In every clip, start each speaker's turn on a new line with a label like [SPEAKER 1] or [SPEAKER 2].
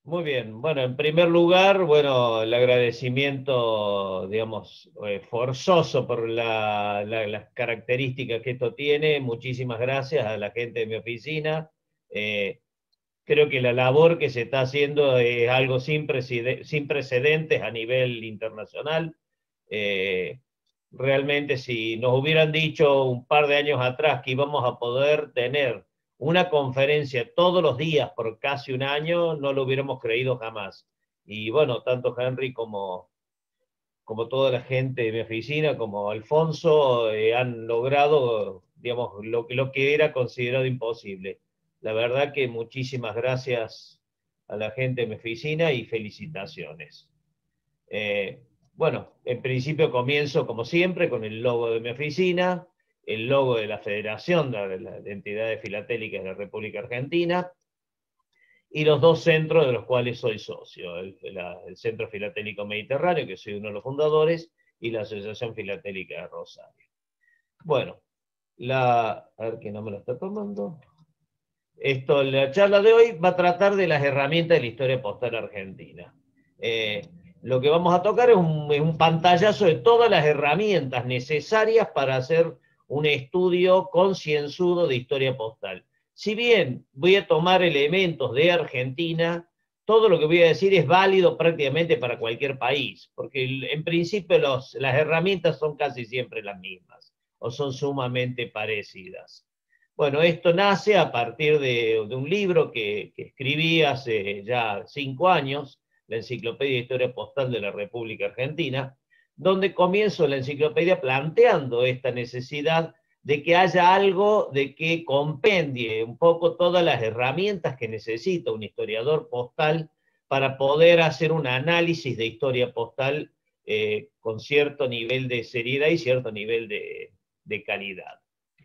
[SPEAKER 1] Muy bien. Bueno, en primer lugar, bueno, el agradecimiento, digamos, forzoso por las características que esto tiene. Muchísimas gracias a la gente de mi oficina. Eh, Creo que la labor que se está haciendo es algo sin precedentes a nivel internacional. Eh, Realmente, si nos hubieran dicho un par de años atrás que íbamos a poder tener una conferencia todos los días por casi un año, no lo hubiéramos creído jamás. Y bueno, tanto Henry como toda la gente de mi oficina, como Alfonso, han logrado, digamos, lo que era considerado imposible. La verdad que muchísimas gracias a la gente de mi oficina y felicitaciones. Eh, bueno, en principio comienzo, como siempre, con el logo de mi oficina, el logo de la Federación de Entidades Filatélicas de la República Argentina, y los dos centros de los cuales soy socio, el Centro Filatélico Mediterráneo, que soy uno de los fundadores, y la Asociación Filatélica de Rosario. Bueno, a ver que no me lo está tomando. La charla de hoy va a tratar de las herramientas de la historia postal argentina. Eh, lo que vamos a tocar es un pantallazo de todas las herramientas necesarias para hacer un estudio concienzudo de historia postal. Si bien voy a tomar elementos de Argentina, todo lo que voy a decir es válido prácticamente para cualquier país, porque en principio las herramientas son casi siempre las mismas o son sumamente parecidas. Bueno, esto nace a partir de un libro que escribí hace ya 5 años, la Enciclopedia de Historia Postal de la República Argentina, donde comienzo la enciclopedia planteando esta necesidad de que haya algo de que compendie un poco todas las herramientas que necesita un historiador postal para poder hacer un análisis de historia postal con cierto nivel de seriedad y cierto nivel de calidad.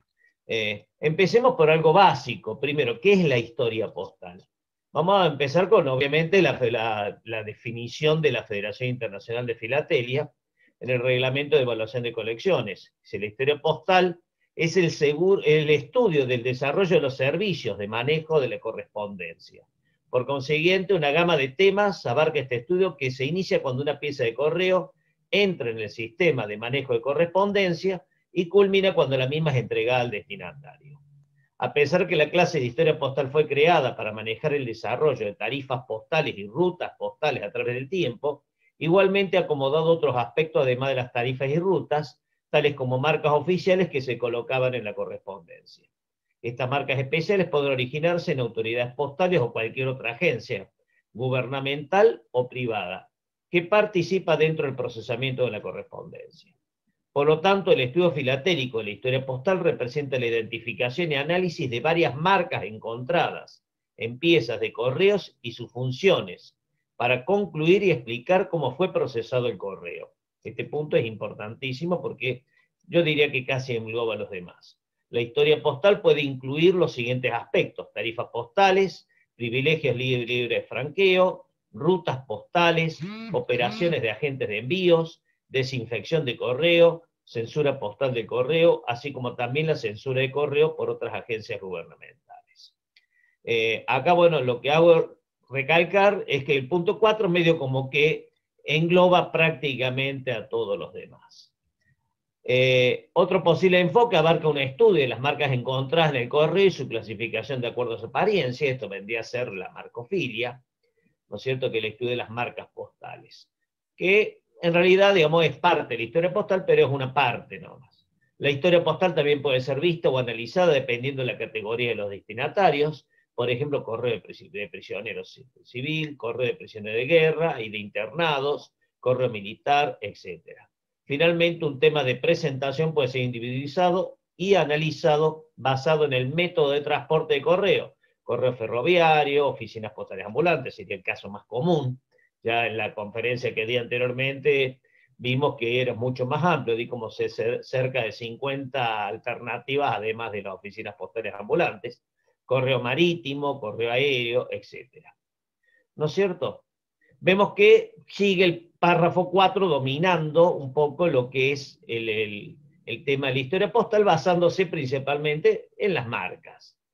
[SPEAKER 1] Empecemos por algo básico. Primero, ¿qué es la historia postal? Vamos a empezar con, obviamente, la definición de la Federación Internacional de Filatelia en el Reglamento de Evaluación de Colecciones. Si la historia postal es el estudio del desarrollo de los servicios de manejo de la correspondencia. Por consiguiente, una gama de temas abarca este estudio que se inicia cuando una pieza de correo entra en el sistema de manejo de correspondencia y culmina cuando la misma es entregada al destinatario. A pesar que la clase de historia postal fue creada para manejar el desarrollo de tarifas postales y rutas postales a través del tiempo, igualmente ha acomodado otros aspectos además de las tarifas y rutas, tales como marcas oficiales que se colocaban en la correspondencia. Estas marcas especiales pueden originarse en autoridades postales o cualquier otra agencia, gubernamental o privada, que participa dentro del procesamiento de la correspondencia. Por lo tanto, el estudio filatélico de la historia postal representa la identificación y análisis de varias marcas encontradas en piezas de correos y sus funciones, para concluir y explicar cómo fue procesado el correo. Este punto es importantísimo porque yo diría que casi engloba a los demás. La historia postal puede incluir los siguientes aspectos: tarifas postales, privilegios libres de franqueo, rutas postales, operaciones de agentes de envíos, desinfección de correo, censura postal de correo, así como también la censura de correo por otras agencias gubernamentales. Acá, bueno, lo que hago recalcar es que el punto 4 medio como que engloba prácticamente a todos los demás. Otro posible enfoque abarca un estudio de las marcas encontradas en el correo y su clasificación de acuerdo a su apariencia. Esto vendría a ser la marcofilia, ¿no es cierto?, que el estudio de las marcas postales, que en realidad, digamos, es parte de la historia postal, pero es una parte nomás. La historia postal también puede ser vista o analizada dependiendo de la categoría de los destinatarios, por ejemplo, correo de prisioneros civil, correo de prisioneros de guerra y de internados, correo militar, etc. Finalmente, un tema de presentación puede ser individualizado y analizado basado en el método de transporte de correo: correo ferroviario, oficinas postales ambulantes, sería el caso más común. Ya en la conferencia que di anteriormente vimos que era mucho más amplio, di como cerca de 50 alternativas, además de las oficinas postales ambulantes, correo marítimo, correo aéreo, etc. ¿No es cierto? Vemos que sigue el párrafo 4 dominando un poco lo que es el tema de la historia postal, basándose principalmente en las marcas.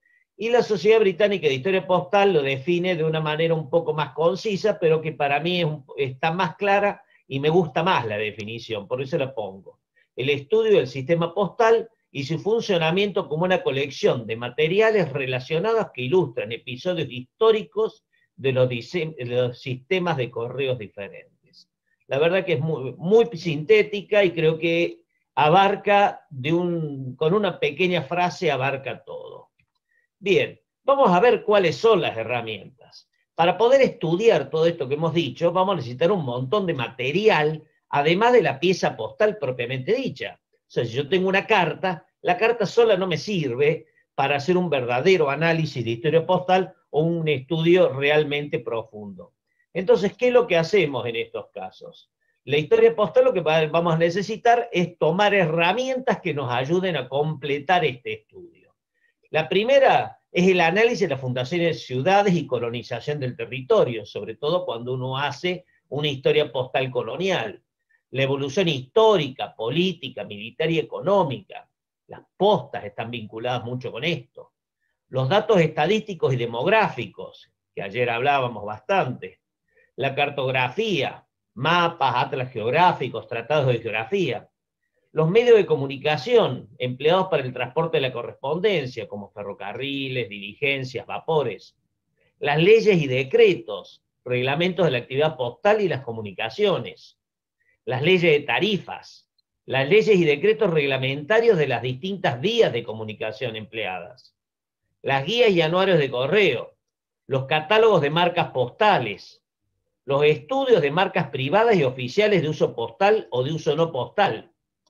[SPEAKER 1] Y la Sociedad Británica de Historia Postal lo define de una manera un poco más concisa, pero que para mí está más clara y me gusta más la definición, por eso la pongo. El estudio del sistema postal y su funcionamiento como una colección de materiales relacionados que ilustran episodios históricos de los sistemas de correos diferentes. La verdad que es muy, muy sintética y creo que abarca, con una pequeña frase, abarca todo. Bien, vamos a ver cuáles son las herramientas. Para poder estudiar todo esto que hemos dicho, vamos a necesitar un montón de material, además de la pieza postal propiamente dicha. O sea, si yo tengo una carta, la carta sola no me sirve para hacer un verdadero análisis de historia postal o un estudio realmente profundo. Entonces, ¿qué es lo que hacemos en estos casos? La historia postal lo que vamos a necesitar es tomar herramientas que nos ayuden a completar este estudio. La primera es el análisis de las fundaciones de ciudades y colonización del territorio, sobre todo cuando uno hace una historia postal colonial. La evolución histórica, política, militar y económica. Las postas están vinculadas mucho con esto. Los datos estadísticos y demográficos, que ayer hablábamos bastante. La cartografía, mapas, atlas geográficos, tratados de geografía. Los medios de comunicación empleados para el transporte de la correspondencia, como ferrocarriles, diligencias, vapores. Las leyes y decretos, reglamentos de la actividad postal y las comunicaciones. Las leyes de tarifas, las leyes y decretos reglamentarios de las distintas vías de comunicación empleadas. Las guías y anuarios de correo, los catálogos de marcas postales, los estudios de marcas privadas y oficiales de uso postal o de uso no postal,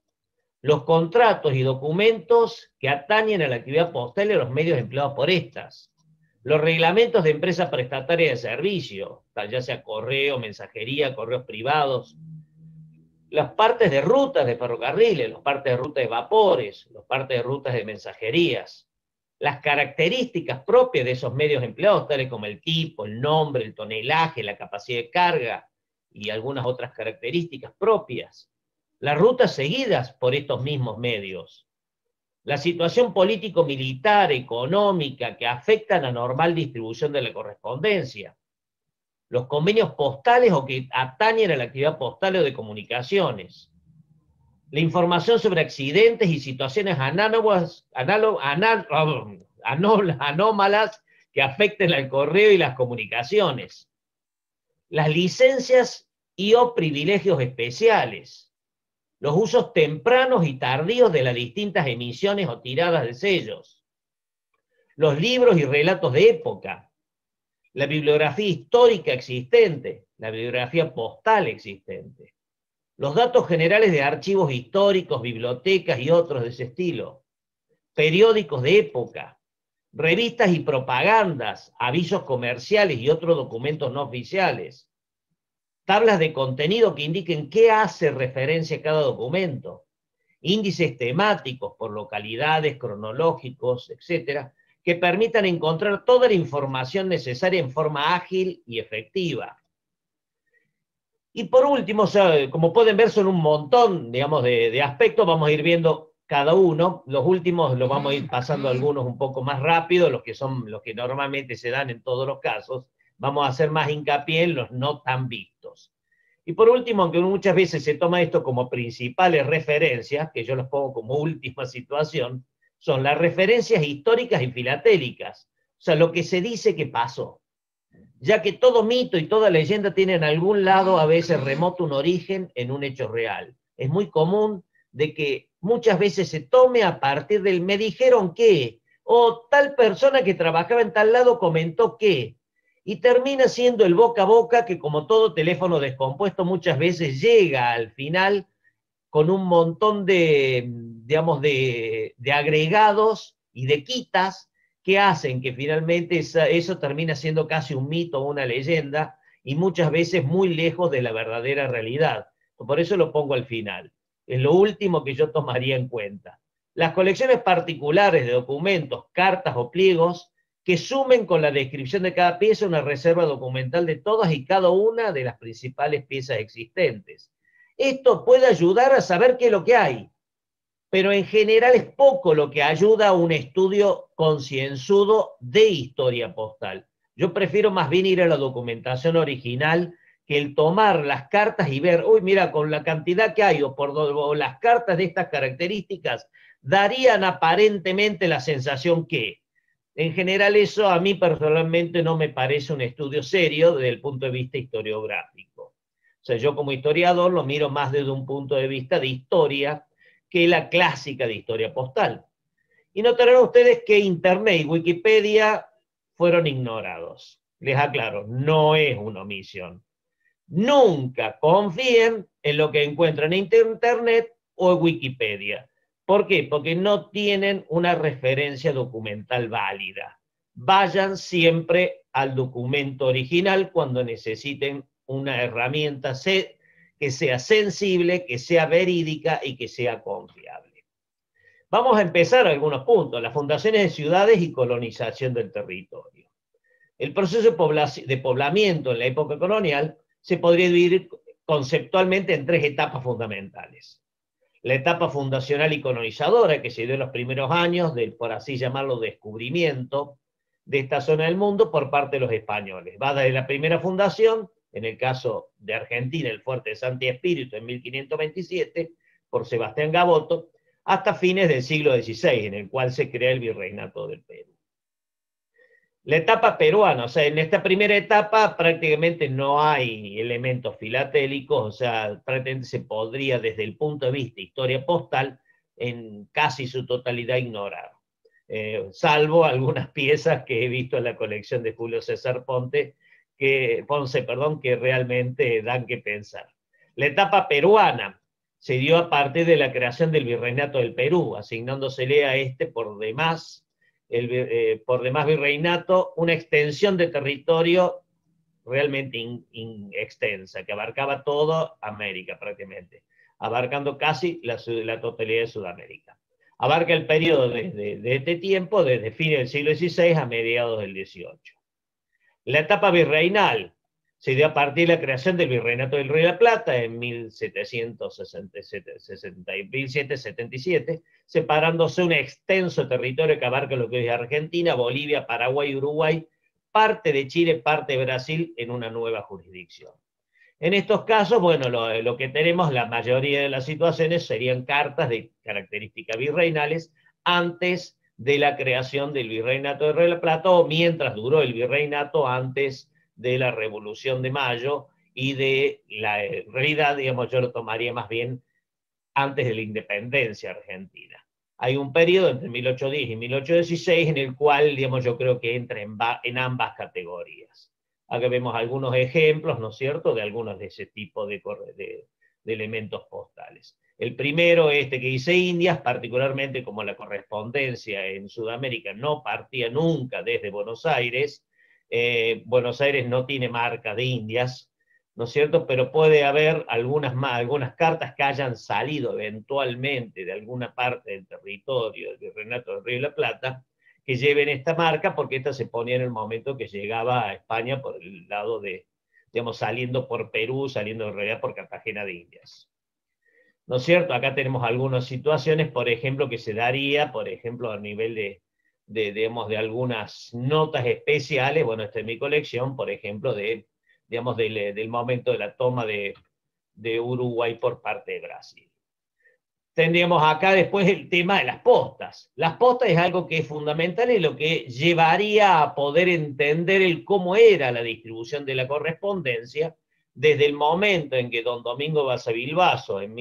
[SPEAKER 1] los contratos y documentos que atañen a la actividad postal y a los medios empleados por estas, los reglamentos de empresas prestatarias de servicio, ya sea correo, mensajería, correos privados, las partes de rutas de ferrocarriles, las partes de rutas de vapores, las partes de rutas de mensajerías, las características propias de esos medios empleados, tales como el tipo, el nombre, el tonelaje, la capacidad de carga y algunas otras características propias, las rutas seguidas por estos mismos medios, la situación político-militar, económica, que afecta a la normal distribución de la correspondencia, los convenios postales o que atañen a la actividad postal o de comunicaciones, la información sobre accidentes y situaciones anómalas que afecten al correo y las comunicaciones, las licencias y o privilegios especiales, los usos tempranos y tardíos de las distintas emisiones o tiradas de sellos, los libros y relatos de época, la bibliografía histórica existente, la bibliografía postal existente, los datos generales de archivos históricos, bibliotecas y otros de ese estilo, periódicos de época, revistas y propagandas, avisos comerciales y otros documentos no oficiales, tablas de contenido que indiquen qué hace referencia a cada documento, índices temáticos por localidades, cronológicos, etcétera, que permitan encontrar toda la información necesaria en forma ágil y efectiva. Y por último, o sea, como pueden ver, son un montón, digamos, de aspectos, vamos a ir viendo cada uno. Los últimos los vamos a ir pasando algunos un poco más rápido, los que son los que normalmente se dan en todos los casos. Vamos a hacer más hincapié en los no tan vistos. Y por último, aunque muchas veces se toma esto como principales referencias, que yo los pongo como última situación, son las referencias históricas y filatélicas, o sea, lo que se dice que pasó, ya que todo mito y toda leyenda tiene en algún lado a veces remoto un origen en un hecho real. Es muy común de que muchas veces se tome a partir del me dijeron que, o tal persona que trabajaba en tal lado comentó que, y termina siendo el boca a boca que, como todo teléfono descompuesto, muchas veces llega al final con un montón de, digamos, de agregados y de quitas que hacen que finalmente eso termina siendo casi un mito o una leyenda y muchas veces muy lejos de la verdadera realidad. Por eso lo pongo al final. Es lo último que yo tomaría en cuenta. Las colecciones particulares de documentos, cartas o pliegos que sumen con la descripción de cada pieza una reserva documental de todas y cada una de las principales piezas existentes. Esto puede ayudar a saber qué es lo que hay, pero en general es poco lo que ayuda a un estudio concienzudo de historia postal. Yo prefiero más bien ir a la documentación original que el tomar las cartas y ver, uy, mira, con la cantidad que hay o las cartas de estas características darían aparentemente la sensación que, en general eso a mí personalmente no me parece un estudio serio desde el punto de vista historiográfico. O sea, yo como historiador lo miro más desde un punto de vista de historia que la clásica de historia postal. Y notarán ustedes que Internet y Wikipedia fueron ignorados. Les aclaro, no es una omisión. Nunca confíen en lo que encuentran en Internet o en Wikipedia. ¿Por qué? Porque no tienen una referencia documental válida. Vayan siempre al documento original cuando necesiten una herramienta que sea sensible, que sea verídica y que sea confiable. Vamos a empezar algunos puntos. Las fundaciones de ciudades y colonización del territorio. El proceso de poblamiento en la época colonial se podría dividir conceptualmente en tres etapas fundamentales. La etapa fundacional y colonizadora, que se dio en los primeros años del, por así llamarlo, descubrimiento de esta zona del mundo por parte de los españoles. Va desde la primera fundación, en el caso de Argentina, el fuerte de Santi Espíritu en 1527, por Sebastián Gaboto, hasta fines del siglo XVI, en el cual se crea el Virreinato del Perú. La etapa peruana, o sea, en esta primera etapa prácticamente no hay elementos filatélicos, o sea, prácticamente se podría desde el punto de vista de historia postal en casi su totalidad ignorar, salvo algunas piezas que he visto en la colección de Julio César Ponce, que realmente dan que pensar. La etapa peruana se dio a partir de la creación del Virreinato del Perú, asignándosele a este por demás virreinato, una extensión de territorio realmente extensa, que abarcaba toda América prácticamente, abarcando casi la totalidad de Sudamérica. Abarca el periodo de este tiempo, desde fines del siglo XVI a mediados del XVIII. La etapa virreinal se dio a partir de la creación del Virreinato del Río de la Plata en 1777, separándose un extenso territorio que abarca lo que es Argentina, Bolivia, Paraguay y Uruguay, parte de Chile, parte de Brasil en una nueva jurisdicción. En estos casos, bueno, lo que tenemos, la mayoría de las situaciones serían cartas de características virreinales antes de la creación del Virreinato del Río de la Plata o mientras duró el virreinato antes de la Revolución de Mayo y de la en realidad, digamos, yo lo tomaría más bien antes de la independencia argentina. Hay un periodo entre 1810 y 1816 en el cual, digamos, yo creo que entra en ambas categorías. Acá vemos algunos ejemplos, ¿no es cierto?, de algunos de ese tipo de elementos postales. El primero, este que dice Indias, particularmente como la correspondencia en Sudamérica no partía nunca desde Buenos Aires. Buenos Aires no tiene marca de Indias, ¿no es cierto? Pero puede haber algunas cartas que hayan salido eventualmente de alguna parte del territorio del Virreinato del Río de la Plata, que lleven esta marca, porque esta se ponía en el momento que llegaba a España por el lado de, digamos, saliendo por Perú, saliendo en realidad por Cartagena de Indias. ¿No es cierto? Acá tenemos algunas situaciones, por ejemplo, que se daría, por ejemplo, a nivel digamos, de algunas notas especiales. Bueno, esta es mi colección, por ejemplo, digamos, del momento de la toma de Uruguay por parte de Brasil. Tendríamos acá después el tema de las postas. Las postas es algo que es fundamental y lo que llevaría a poder entender cómo era la distribución de la correspondencia desde el momento en que don Domingo Basavilbaso, en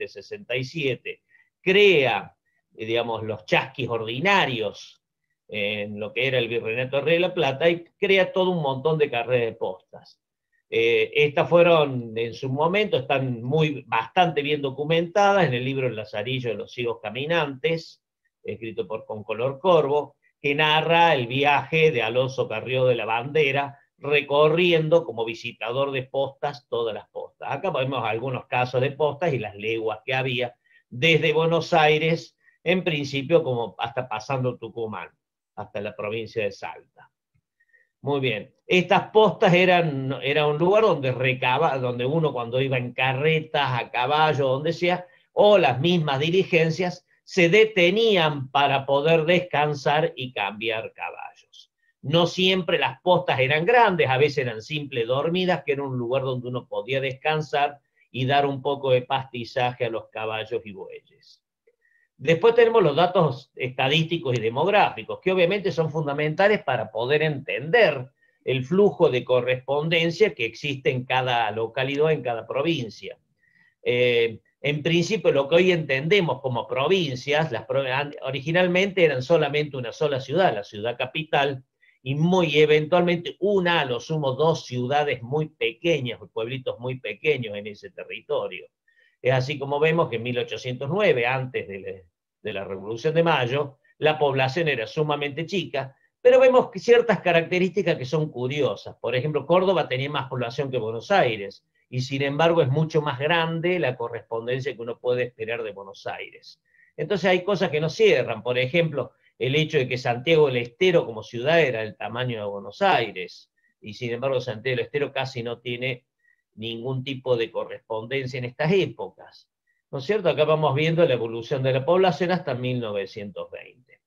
[SPEAKER 1] 1767, crea, digamos, los chasquis ordinarios en lo que era el Virreinato del Río de la Plata y crea todo un montón de carreras de postas. Estas fueron, en su momento, están bastante bien documentadas en el libro El Lazarillo de los Ciegos Caminantes, escrito por Concolor Corvo, que narra el viaje de Alonso Carrió de la Bandera, recorriendo como visitador de postas todas las postas. Acá vemos algunos casos de postas y las leguas que había desde Buenos Aires, en principio como hasta pasando Tucumán, hasta la provincia de Salta. Muy bien. Estas postas era un lugar donde uno cuando iba en carretas, a caballo, donde sea, o las mismas diligencias, se detenían para poder descansar y cambiar caballos. No siempre las postas eran grandes, a veces eran simples dormidas, que era un lugar donde uno podía descansar y dar un poco de pastizaje a los caballos y bueyes. Después tenemos los datos estadísticos y demográficos, que obviamente son fundamentales para poder entender el flujo de correspondencia que existe en cada localidad, en cada provincia. En principio, lo que hoy entendemos como provincias, originalmente eran solamente una sola ciudad, la ciudad capital, y muy eventualmente una, a lo sumo dos ciudades muy pequeñas, pueblitos muy pequeños en ese territorio. Es así como vemos que en 1809, antes de la Revolución de Mayo, la población era sumamente chica, pero vemos ciertas características que son curiosas. Por ejemplo, Córdoba tenía más población que Buenos Aires, y sin embargo es mucho más grande la correspondencia que uno puede esperar de Buenos Aires. Entonces hay cosas que no cierran. Por ejemplo, el hecho de que Santiago del Estero como ciudad era el tamaño de Buenos Aires, y sin embargo Santiago del Estero casi no tiene ningún tipo de correspondencia en estas épocas. ¿No es cierto? Acá vamos viendo la evolución de la población hasta 1920.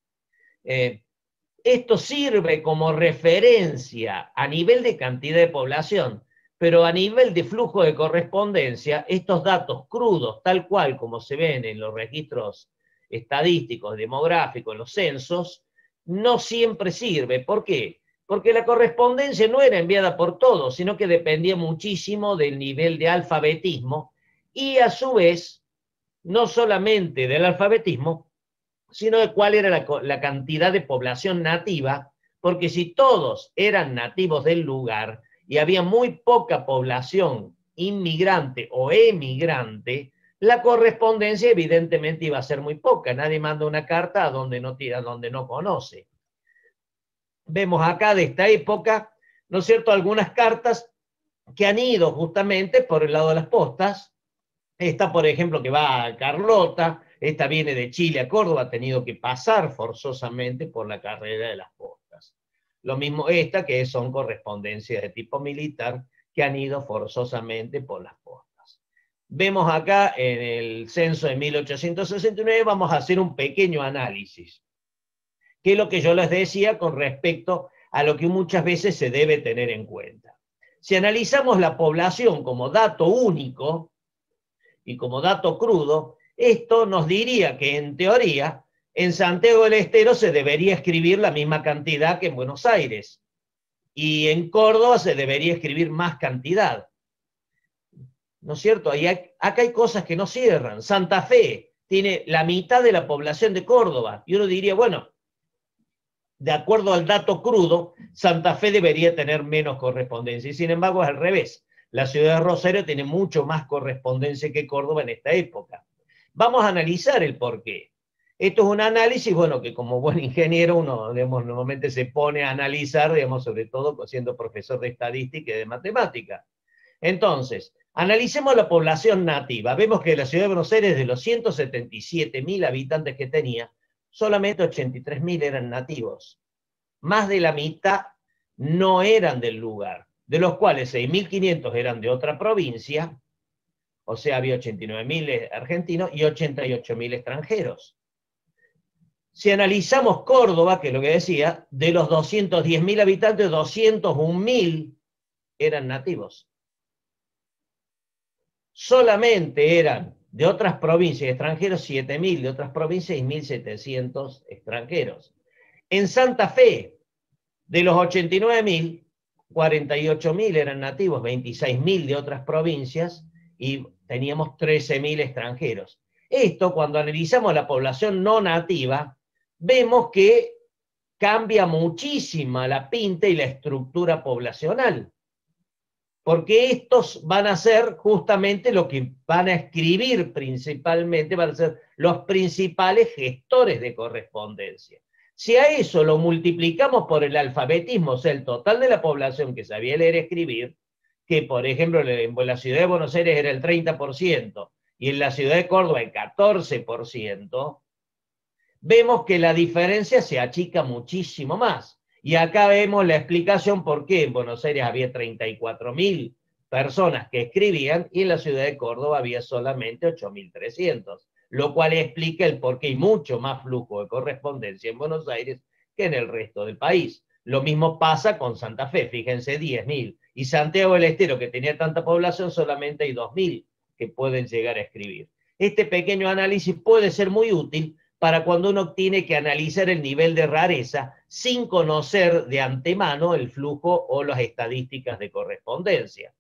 [SPEAKER 1] Esto sirve como referencia a nivel de cantidad de población, pero a nivel de flujo de correspondencia, estos datos crudos, tal cual como se ven en los registros estadísticos, demográficos, en los censos, no siempre sirve. ¿Por qué? Porque la correspondencia no era enviada por todos, sino que dependía muchísimo del nivel de alfabetismo y a su vez, no solamente del alfabetismo, sino de cuál era la cantidad de población nativa, porque si todos eran nativos del lugar y había muy poca población inmigrante o emigrante, la correspondencia evidentemente iba a ser muy poca. Nadie manda una carta a donde no conoce. Vemos acá de esta época, ¿no es cierto?, algunas cartas que han ido justamente por el lado de las postas. Esta, por ejemplo, que va a Carlota, esta viene de Chile a Córdoba, ha tenido que pasar forzosamente por la carrera de las postas. Lo mismo esta, que son correspondencias de tipo militar, que han ido forzosamente por las postas. Vemos acá en el censo de 1869, vamos a hacer un pequeño análisis, que es lo que yo les decía con respecto a lo que muchas veces se debe tener en cuenta. Si analizamos la población como dato único y como dato crudo, esto nos diría que en teoría en Santiago del Estero se debería escribir la misma cantidad que en Buenos Aires, y en Córdoba se debería escribir más cantidad. ¿No es cierto? Y acá hay cosas que no cierran. Santa Fe tiene la mitad de la población de Córdoba, y uno diría, bueno, de acuerdo al dato crudo, Santa Fe debería tener menos correspondencia, y sin embargo es al revés. La ciudad de Rosario tiene mucho más correspondencia que Córdoba en esta época. Vamos a analizar el porqué. Esto es un análisis, bueno, que como buen ingeniero uno, digamos, normalmente se pone a analizar, digamos, sobre todo siendo profesor de estadística y de matemática. Entonces, analicemos la población nativa. Vemos que la ciudad de Buenos Aires, de los 177.000 habitantes que tenía, solamente 83.000 eran nativos. Más de la mitad no eran del lugar, de los cuales 6.500 eran de otra provincia, o sea, había 89.000 argentinos y 88.000 extranjeros. Si analizamos Córdoba, que es lo que decía, de los 210.000 habitantes, 201.000 eran nativos. Solamente eran de otras provincias extranjeros 7.000, de otras provincias 6.700 extranjeros. En Santa Fe, de los 89.000, 48.000 eran nativos, 26.000 de otras provincias y teníamos 13.000 extranjeros. Esto, cuando analizamos la población no nativa, vemos que cambia muchísimo la pinta y la estructura poblacional, porque estos van a ser justamente lo que van a escribir principalmente, van a ser los principales gestores de correspondencia. Si a eso lo multiplicamos por el alfabetismo, o sea, el total de la población que sabía leer y escribir, que por ejemplo en la ciudad de Buenos Aires era el 30% y en la ciudad de Córdoba el 14%, vemos que la diferencia se achica muchísimo más. Y acá vemos la explicación por qué en Buenos Aires había 34.000 personas que escribían y en la ciudad de Córdoba había solamente 8.300. lo cual explica el por qué hay mucho más flujo de correspondencia en Buenos Aires que en el resto del país. Lo mismo pasa con Santa Fe, fíjense, 10.000. Y Santiago del Estero, que tenía tanta población, solamente hay 2.000 que pueden llegar a escribir. Este pequeño análisis puede ser muy útil para cuando uno tiene que analizar el nivel de rareza sin conocer de antemano el flujo o las estadísticas de correspondencia.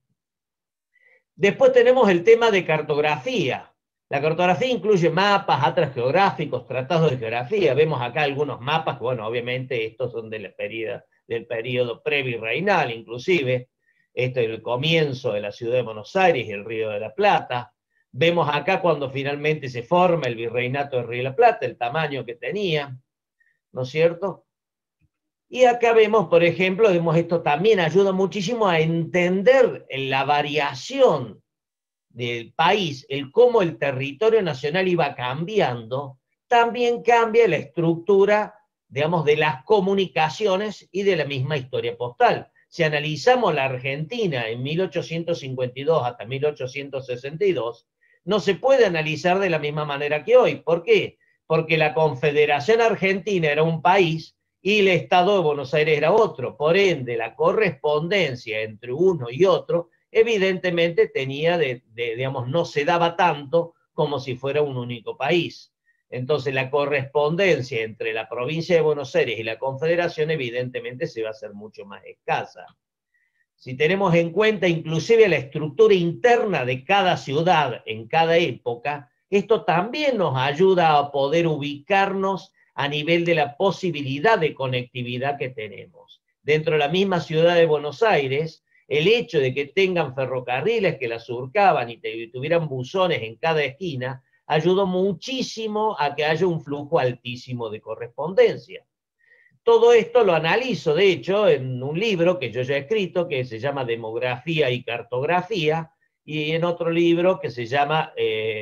[SPEAKER 1] Después tenemos el tema de cartografía. La cartografía incluye mapas, atlas geográficos, tratados de geografía. Vemos acá algunos mapas, bueno, obviamente estos son del periodo previrreinal, inclusive. Esto es el comienzo de la ciudad de Buenos Aires y el Río de la Plata. Vemos acá cuando finalmente se forma el virreinato del Río de la Plata, el tamaño que tenía, ¿no es cierto? Y acá vemos, por ejemplo, esto también ayuda muchísimo a entender la variación del país, el cómo el territorio nacional iba cambiando, también cambia la estructura, digamos, de las comunicaciones y de la misma historia postal. Si analizamos la Argentina en 1852 hasta 1862, no se puede analizar de la misma manera que hoy. ¿Por qué? Porque la Confederación Argentina era un país y el Estado de Buenos Aires era otro. Por ende, la correspondencia entre uno y otro evidentemente digamos, no se daba tanto como si fuera un único país. Entonces la correspondencia entre la provincia de Buenos Aires y la Confederación evidentemente se va a hacer mucho más escasa. Si tenemos en cuenta inclusive la estructura interna de cada ciudad en cada época, esto también nos ayuda a poder ubicarnos a nivel de la posibilidad de conectividad que tenemos. Dentro de la misma ciudad de Buenos Aires, el hecho de que tengan ferrocarriles que la surcaban y tuvieran buzones en cada esquina, ayudó muchísimo a que haya un flujo altísimo de correspondencia. Todo esto lo analizo, de hecho, en un libro que yo ya he escrito, que se llama Demografía y Cartografía, y en otro libro que se llama,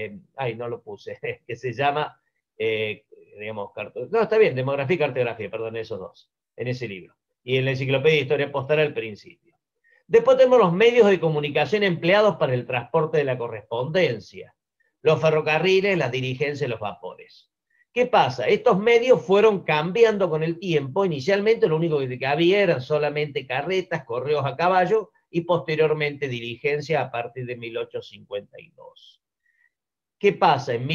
[SPEAKER 1] no lo puse, que se llama, digamos, no, está bien, Demografía y Cartografía, perdón, esos dos, en ese libro. Y en la Enciclopedia de Historia Postal al principio. Después tenemos los medios de comunicación empleados para el transporte de la correspondencia. Los ferrocarriles, las diligencias, los vapores. ¿Qué pasa? Estos medios fueron cambiando con el tiempo. Inicialmente lo único que había eran solamente carretas, correos a caballo y posteriormente diligencia a partir de 1852. ¿Qué pasa? En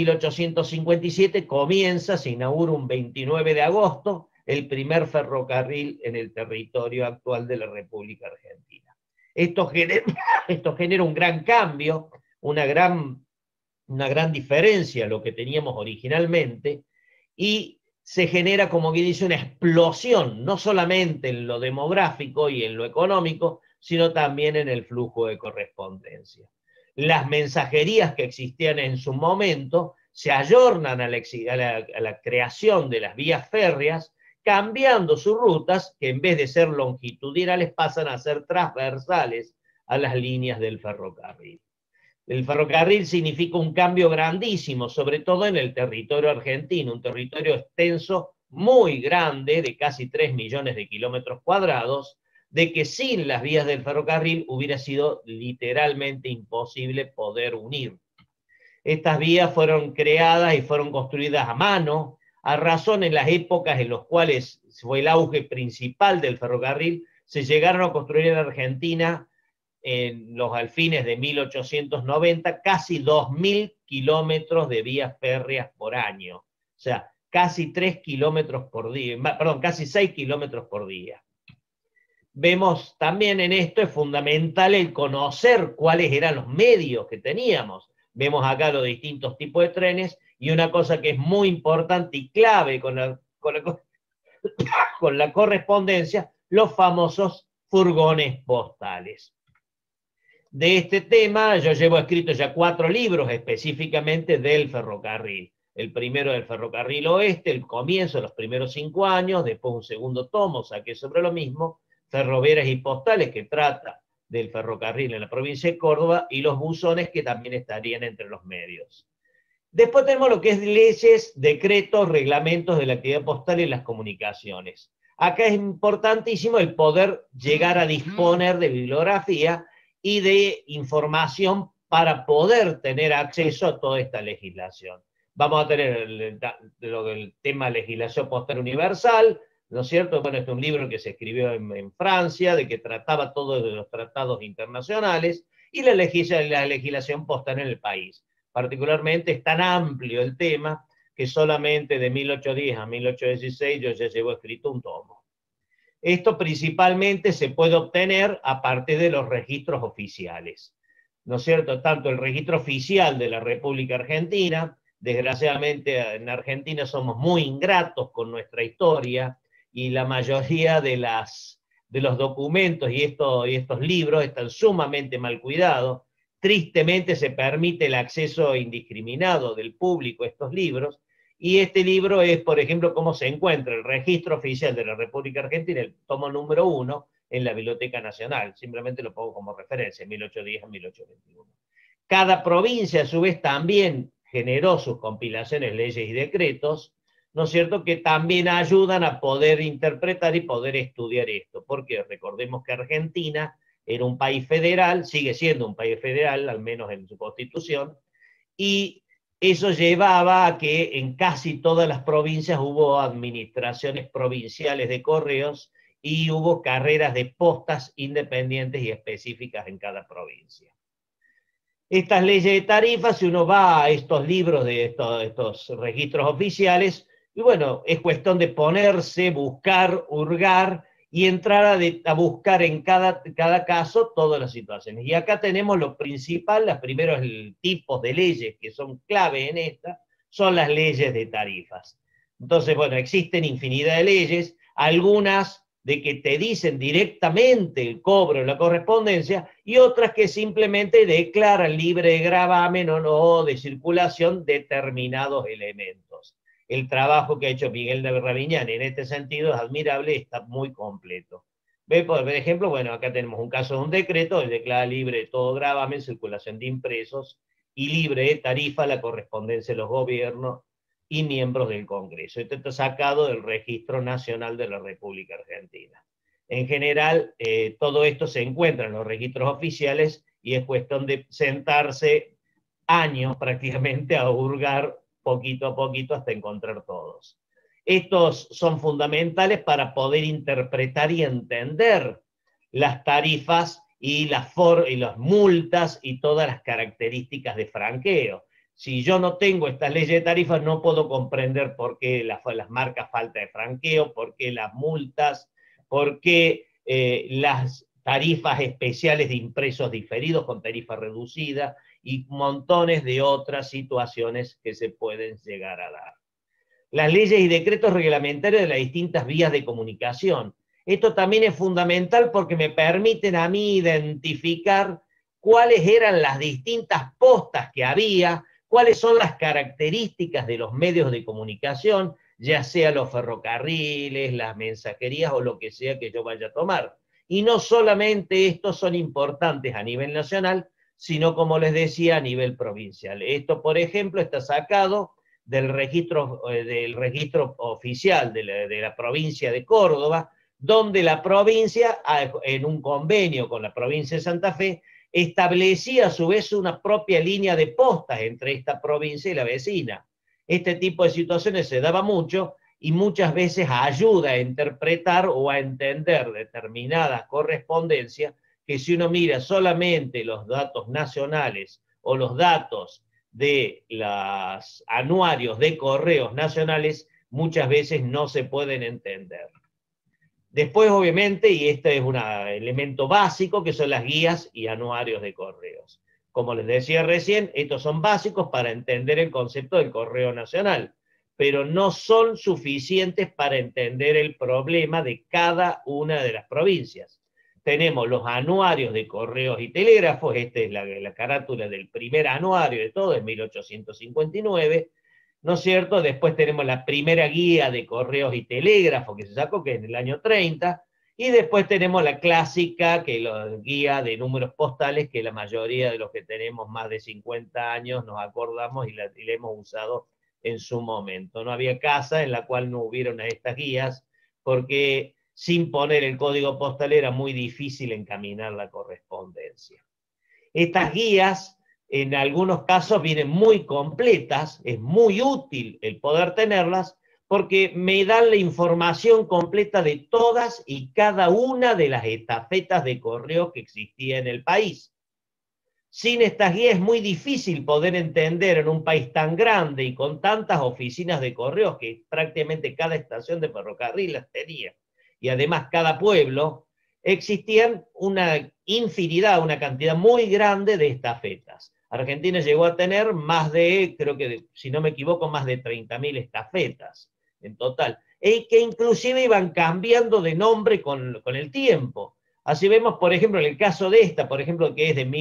[SPEAKER 1] 1857 se inaugura un 29 de agosto, el primer ferrocarril en el territorio actual de la República Argentina. Esto genera un gran cambio, una gran diferencia a lo que teníamos originalmente, y se genera, como bien dice, una explosión, no solamente en lo demográfico y en lo económico, sino también en el flujo de correspondencia. Las mensajerías que existían en su momento se ayornan a la creación de las vías férreas, cambiando sus rutas, que en vez de ser longitudinales pasan a ser transversales a las líneas del ferrocarril. El ferrocarril significa un cambio grandísimo, sobre todo en el territorio argentino, un territorio extenso, muy grande, de casi 3 millones de kilómetros cuadrados, de que sin las vías del ferrocarril hubiera sido literalmente imposible poder unir. Estas vías fueron creadas y fueron construidas a mano, a razón en las épocas en las cuales fue el auge principal del ferrocarril. Se llegaron a construir en Argentina, en los alfines de 1890, casi 2.000 kilómetros de vías férreas por año. O sea, casi 3 kilómetros por día, perdón, casi 6 kilómetros por día. Vemos también en esto es fundamental el conocer cuáles eran los medios que teníamos. Vemos acá los distintos tipos de trenes, y una cosa que es muy importante y clave con la correspondencia, los famosos furgones postales. De este tema yo llevo escrito ya 4 libros específicamente del ferrocarril. El primero del ferrocarril oeste, el comienzo, los primeros 5 años, después un segundo tomo saqué sobre lo mismo, Ferroveras y Postales, que trata del ferrocarril en la provincia de Córdoba, y los buzones, que también estarían entre los medios. Después tenemos lo que es leyes, decretos, reglamentos de la actividad postal y las comunicaciones. Acá es importantísimo el poder llegar a disponer de bibliografía y de información para poder tener acceso a toda esta legislación. Vamos a tener el tema legislación postal universal, ¿no es cierto? Bueno, este es un libro que se escribió en Francia, de que trataba todos los tratados internacionales, y la legislación postal en el país. Particularmente es tan amplio el tema que solamente de 1810 a 1816 yo ya llevo escrito un tomo. Esto principalmente se puede obtener a partir de los registros oficiales, ¿no es cierto? Tanto el registro oficial de la República Argentina, desgraciadamente en Argentina somos muy ingratos con nuestra historia, y la mayoría de los documentos y estos libros están sumamente mal cuidados. Tristemente se permite el acceso indiscriminado del público a estos libros, y este libro es, por ejemplo, cómo se encuentra el registro oficial de la República Argentina, el tomo número 1, en la Biblioteca Nacional. Simplemente lo pongo como referencia, 1810 a 1821. Cada provincia, a su vez, también generó sus compilaciones, leyes y decretos, ¿no es cierto?, que también ayudan a poder interpretar y poder estudiar esto, porque recordemos que Argentina era un país federal, sigue siendo un país federal, al menos en su constitución, y eso llevaba a que en casi todas las provincias hubo administraciones provinciales de correos y hubo carreras de postas independientes y específicas en cada provincia. Estas leyes de tarifas, si uno va a estos libros de estos registros oficiales, y bueno, es cuestión de ponerse, buscar, hurgar y entrar a buscar en cada caso todas las situaciones. Y acá tenemos lo principal, los primeros tipos de leyes que son clave en esta, son las leyes de tarifas. Entonces, bueno, existen infinidad de leyes, algunas de que te dicen directamente el cobro, la correspondencia, y otras que simplemente declaran libre de gravamen o no de circulación determinados elementos. El trabajo que ha hecho Miguel de Raviñani en este sentido es admirable, está muy completo. Ve, por ejemplo, bueno, acá tenemos un caso de un decreto que declara libre de todo gravamen, circulación de impresos, y libre de tarifa la correspondencia de los gobiernos y miembros del Congreso. Esto está sacado del Registro Nacional de la República Argentina. En general, todo esto se encuentra en los registros oficiales y es cuestión de sentarse años prácticamente a hurgar poquito a poquito hasta encontrar todos. Estos son fundamentales para poder interpretar y entender las tarifas y las multas y todas las características de franqueo. Si yo no tengo estas leyes de tarifas, no puedo comprender por qué las marcas falta de franqueo, por qué las multas, por qué las tarifas especiales de impresos diferidos con tarifa reducida y montones de otras situaciones que se pueden llegar a dar. Las leyes y decretos reglamentarios de las distintas vías de comunicación. Esto también es fundamental porque me permiten a mí identificar cuáles eran las distintas postas que había, cuáles son las características de los medios de comunicación, ya sea los ferrocarriles, las mensajerías o lo que sea que yo vaya a tomar. Y no solamente estos son importantes a nivel nacional, sino, como les decía, a nivel provincial. Esto, por ejemplo, está sacado del registro oficial de la provincia de Córdoba, donde la provincia, en un convenio con la provincia de Santa Fe, establecía a su vez una propia línea de postas entre esta provincia y la vecina. Este tipo de situaciones se daba mucho y muchas veces ayuda a interpretar o a entender determinadas correspondencias que si uno mira solamente los datos nacionales o los datos de los anuarios de correos nacionales, muchas veces no se pueden entender. Después, obviamente, y este es un elemento básico, que son las guías y anuarios de correos. Como les decía recién, estos son básicos para entender el concepto del correo nacional, pero no son suficientes para entender el problema de cada una de las provincias. Tenemos los anuarios de correos y telégrafos, esta es la carátula del primer anuario de todo, en 1859, ¿no es cierto? Después tenemos la primera guía de correos y telégrafos que se sacó, que es en el año 30, y después tenemos la clásica, que es la guía de números postales, que la mayoría de los que tenemos más de 50 años nos acordamos y la hemos usado en su momento. No había casa en la cual no hubieron estas guías, porque sin poner el código postal era muy difícil encaminar la correspondencia. Estas guías en algunos casos vienen muy completas, es muy útil el poder tenerlas, porque me dan la información completa de todas y cada una de las estafetas de correo que existía en el país. Sin estas guías es muy difícil poder entender en un país tan grande y con tantas oficinas de correos que prácticamente cada estación de ferrocarril las tenía. Y además cada pueblo, existían una infinidad, una cantidad muy grande de estafetas. Argentina llegó a tener más de, creo que si no me equivoco, más de 30.000 estafetas en total. Y que inclusive iban cambiando de nombre con el tiempo. Así vemos, por ejemplo, en el caso de esta, por ejemplo, que es de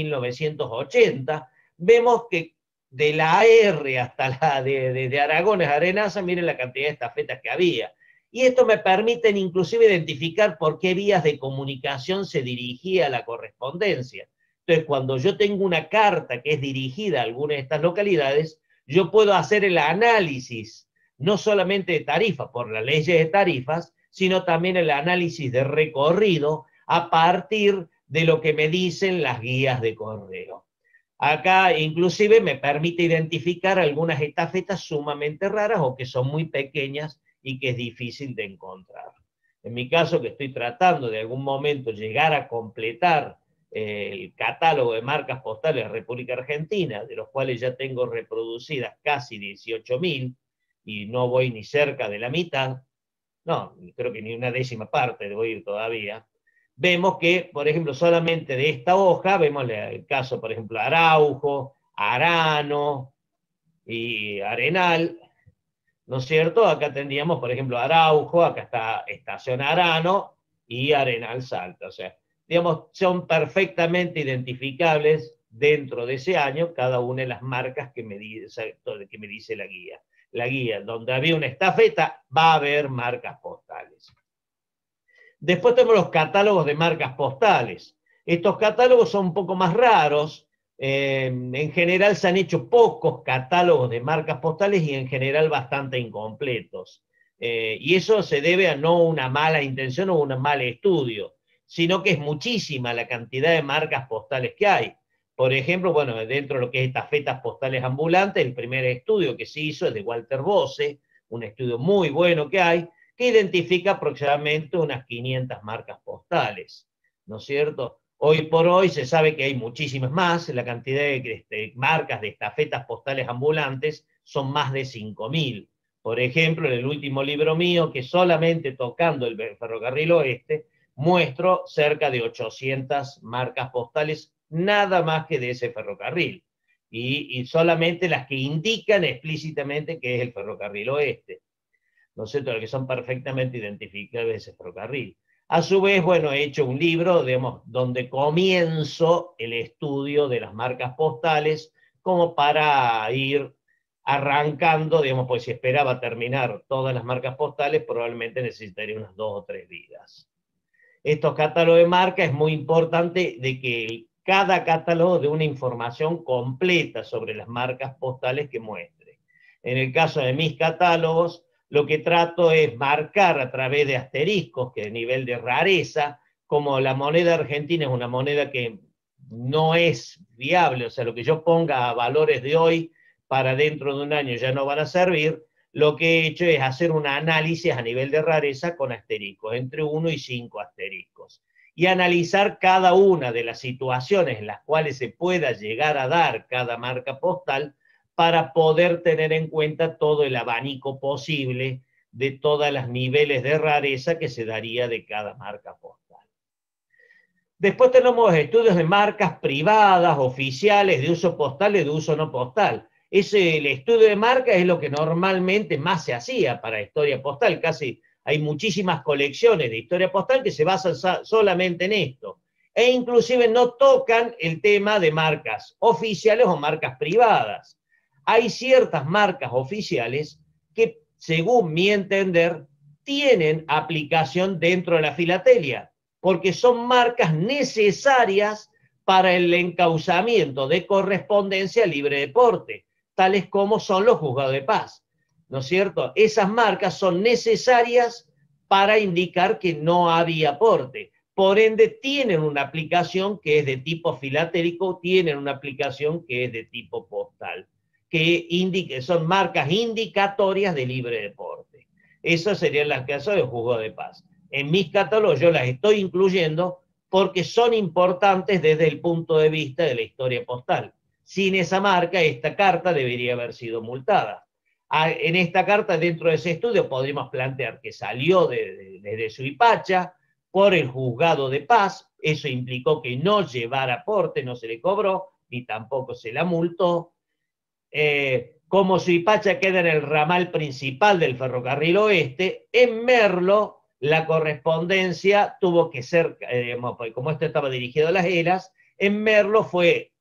[SPEAKER 1] 1980, vemos que de la AR hasta la de Aragones a Arenaza, miren la cantidad de estafetas que había. Y esto me permite inclusive identificar por qué vías de comunicación se dirigía la correspondencia. Entonces, cuando yo tengo una carta que es dirigida a alguna de estas localidades, yo puedo hacer el análisis, no solamente de tarifas, por las leyes de tarifas, sino también el análisis de recorrido, a partir de lo que me dicen las guías de correo. Acá inclusive me permite identificar algunas estafetas sumamente raras o que son muy pequeñas y que es difícil de encontrar. En mi caso, que estoy tratando de algún momento llegar a completar el catálogo de marcas postales de República Argentina, de los cuales ya tengo reproducidas casi 18.000 y no voy ni cerca de la mitad, no, creo que ni una décima parte debo ir todavía. Vemos que, por ejemplo, solamente de esta hoja, vemos el caso, por ejemplo, Araujo, Arano y Arenal, ¿no es cierto? Acá tendríamos, por ejemplo, Araujo, acá está Estación Arano y Arenal Salta. O sea, digamos, son perfectamente identificables dentro de ese año cada una de las marcas que me dice la guía. La guía, donde había una estafeta, va a haber marcas postales. Después tenemos los catálogos de marcas postales. Estos catálogos son un poco más raros. En general se han hecho pocos catálogos de marcas postales y en general bastante incompletos. Y eso se debe a no una mala intención o un mal estudio, sino que es muchísima la cantidad de marcas postales que hay. Por ejemplo, bueno, dentro de lo que es estafetas postales ambulantes, el primer estudio que se hizo es de Walter Bose, un estudio muy bueno que hay, que identifica aproximadamente unas 500 marcas postales, ¿no es cierto? Hoy por hoy se sabe que hay muchísimas más, la cantidad de marcas de estafetas postales ambulantes son más de 5.000. Por ejemplo, en el último libro mío, que solamente tocando el ferrocarril oeste, muestro cerca de 800 marcas postales, nada más que de ese ferrocarril. Y solamente las que indican explícitamente que es el ferrocarril oeste, ¿no es cierto?, que son perfectamente identificables de ese ferrocarril. A su vez, bueno, he hecho un libro, digamos, donde comienzo el estudio de las marcas postales, como para ir arrancando, digamos, pues si esperaba terminar todas las marcas postales, probablemente necesitaría unas 2 o 3 vidas. Estos catálogos de marca es muy importante de que cada catálogo dé una información completa sobre las marcas postales que muestre. En el caso de mis catálogos, lo que trato es marcar a través de asteriscos, que de nivel de rareza, como la moneda argentina es una moneda que no es viable, o sea, lo que yo ponga a valores de hoy para dentro de un año ya no van a servir, lo que he hecho es hacer un análisis a nivel de rareza con asteriscos, entre 1 y 5 asteriscos, y analizar cada una de las situaciones en las cuales se pueda llegar a dar cada marca postal para poder tener en cuenta todo el abanico posible de todos los niveles de rareza que se daría de cada marca postal. Después tenemos estudios de marcas privadas, oficiales, de uso postal y de uso no postal. El estudio de marca es lo que normalmente más se hacía para historia postal. Casi hay muchísimas colecciones de historia postal que se basan solamente en esto. E inclusive no tocan el tema de marcas oficiales o marcas privadas. Hay ciertas marcas oficiales que, según mi entender, tienen aplicación dentro de la filatelia, porque son marcas necesarias para el encauzamiento de correspondencia libre de porte, tales como son los juzgados de paz, ¿no es cierto? Esas marcas son necesarias para indicar que no había porte, por ende tienen una aplicación que es de tipo filatélico, tienen una aplicación que es de tipo postal, que son marcas indicatorias de libre deporte. Esas serían las casos de juzgado de paz. En mis catálogos yo las estoy incluyendo porque son importantes desde el punto de vista de la historia postal. Sin esa marca, esta carta debería haber sido multada. En esta carta, dentro de ese estudio, podríamos plantear que salió desde Suipacha por el juzgado de paz. Eso implicó que no llevara aporte, no se le cobró, ni tampoco se la multó. Como Suipacha queda en el ramal principal del ferrocarril oeste, en Merlo la correspondencia tuvo que ser, como esto estaba dirigido a las Heras, en Merlo fue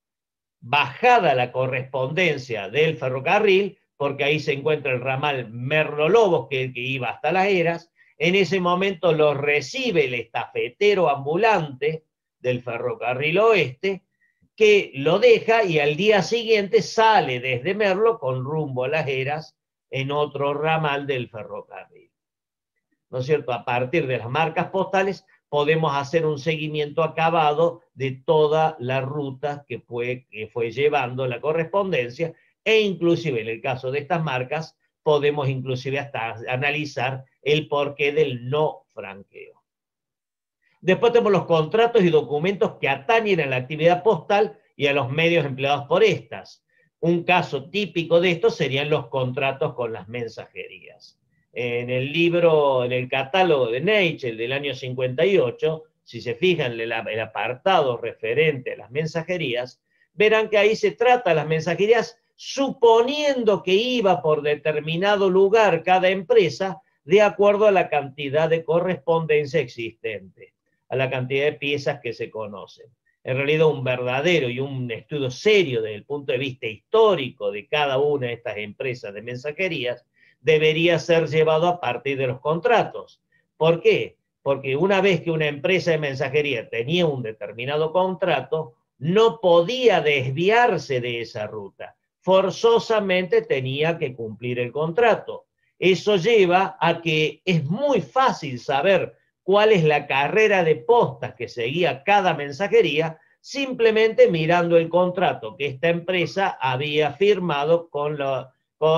[SPEAKER 1] bajada la correspondencia del ferrocarril, porque ahí se encuentra el ramal Merlo-Lobos, que es el que iba hasta las Heras. En ese momento lo recibe el estafetero ambulante del ferrocarril oeste, que lo deja y al día siguiente sale desde Merlo con rumbo a las Heras en otro ramal del ferrocarril. ¿No es cierto? A partir de las marcas postales podemos hacer un seguimiento acabado de toda la ruta que fue llevando la correspondencia, e inclusive en el caso de estas marcas podemos inclusive hasta analizar el porqué del no franqueo. Después tenemos los contratos y documentos que atañen a la actividad postal y a los medios empleados por estas. Un caso típico de esto serían los contratos con las mensajerías. En el libro, en el catálogo de Nechel del año 58, si se fijan en el apartado referente a las mensajerías, verán que ahí se trata las mensajerías suponiendo que iba por determinado lugar cada empresa de acuerdo a la cantidad de correspondencia existente, a la cantidad de piezas que se conocen. En realidad, un verdadero y un estudio serio desde el punto de vista histórico de cada una de estas empresas de mensajerías debería ser llevado a partir de los contratos. ¿Por qué? Porque una vez que una empresa de mensajería tenía un determinado contrato, no podía desviarse de esa ruta. Forzosamente tenía que cumplir el contrato. Eso lleva a que es muy fácil saber cuál es la carrera de postas que seguía cada mensajería, simplemente mirando el contrato que esta empresa había firmado con la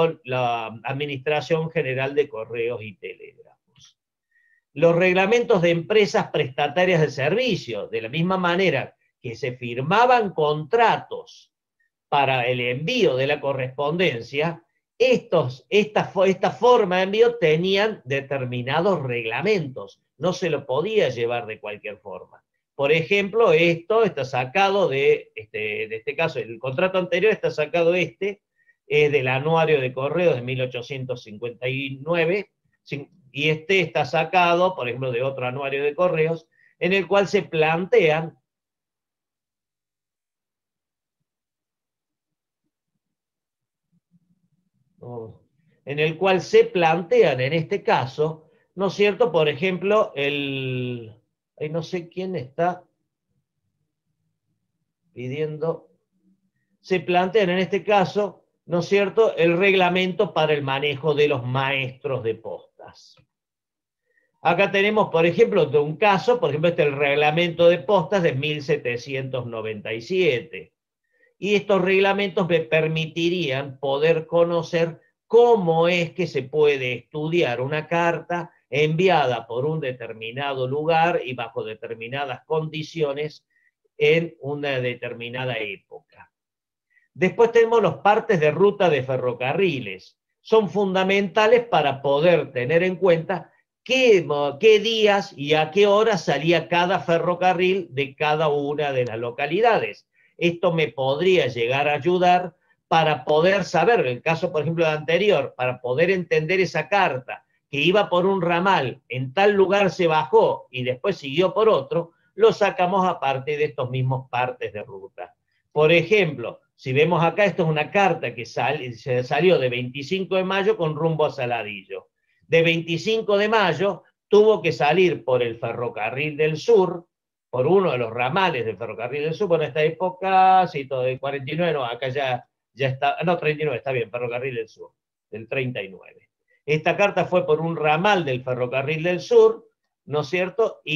[SPEAKER 1] Administración General de Correos y Telégrafos. Los reglamentos de empresas prestatarias de servicios, de la misma manera que se firmaban contratos para el envío de la correspondencia, esta forma de envío tenían determinados reglamentos, no se lo podía llevar de cualquier forma. Por ejemplo, esto está sacado de este caso, el contrato anterior está sacado del Anuario de Correos de 1859, y este está sacado, por ejemplo, de otro Anuario de Correos, en el cual se plantean en este caso, ¿no es cierto? Por ejemplo, no sé quién está pidiendo, se plantean en este caso, ¿no es cierto?, el reglamento para el manejo de los maestros de postas. Acá tenemos, por ejemplo, de un caso, por ejemplo, el reglamento de postas de 1797. Y estos reglamentos me permitirían poder conocer cómo es que se puede estudiar una carta enviada por un determinado lugar y bajo determinadas condiciones en una determinada época. Después tenemos los partes de ruta de ferrocarriles. Son fundamentales para poder tener en cuenta qué días y a qué hora salía cada ferrocarril de cada una de las localidades. Esto me podría llegar a ayudar para poder saber, en el caso, por ejemplo, anterior, para poder entender esa carta, que iba por un ramal, en tal lugar se bajó y después siguió por otro, lo sacamos a partir de estos mismos partes de ruta. Por ejemplo, si vemos acá, esto es una carta que salió de 25 de mayo con rumbo a Saladillo. De 25 de mayo tuvo que salir por el Ferrocarril del Sur, por uno de los ramales del Ferrocarril del Sur. Bueno, en esta época, sí, todo el 49, no, acá ya está, no, 39, está bien, Ferrocarril del Sur, del 39. Esta carta fue por un ramal del Ferrocarril del Sur, ¿no es cierto? Y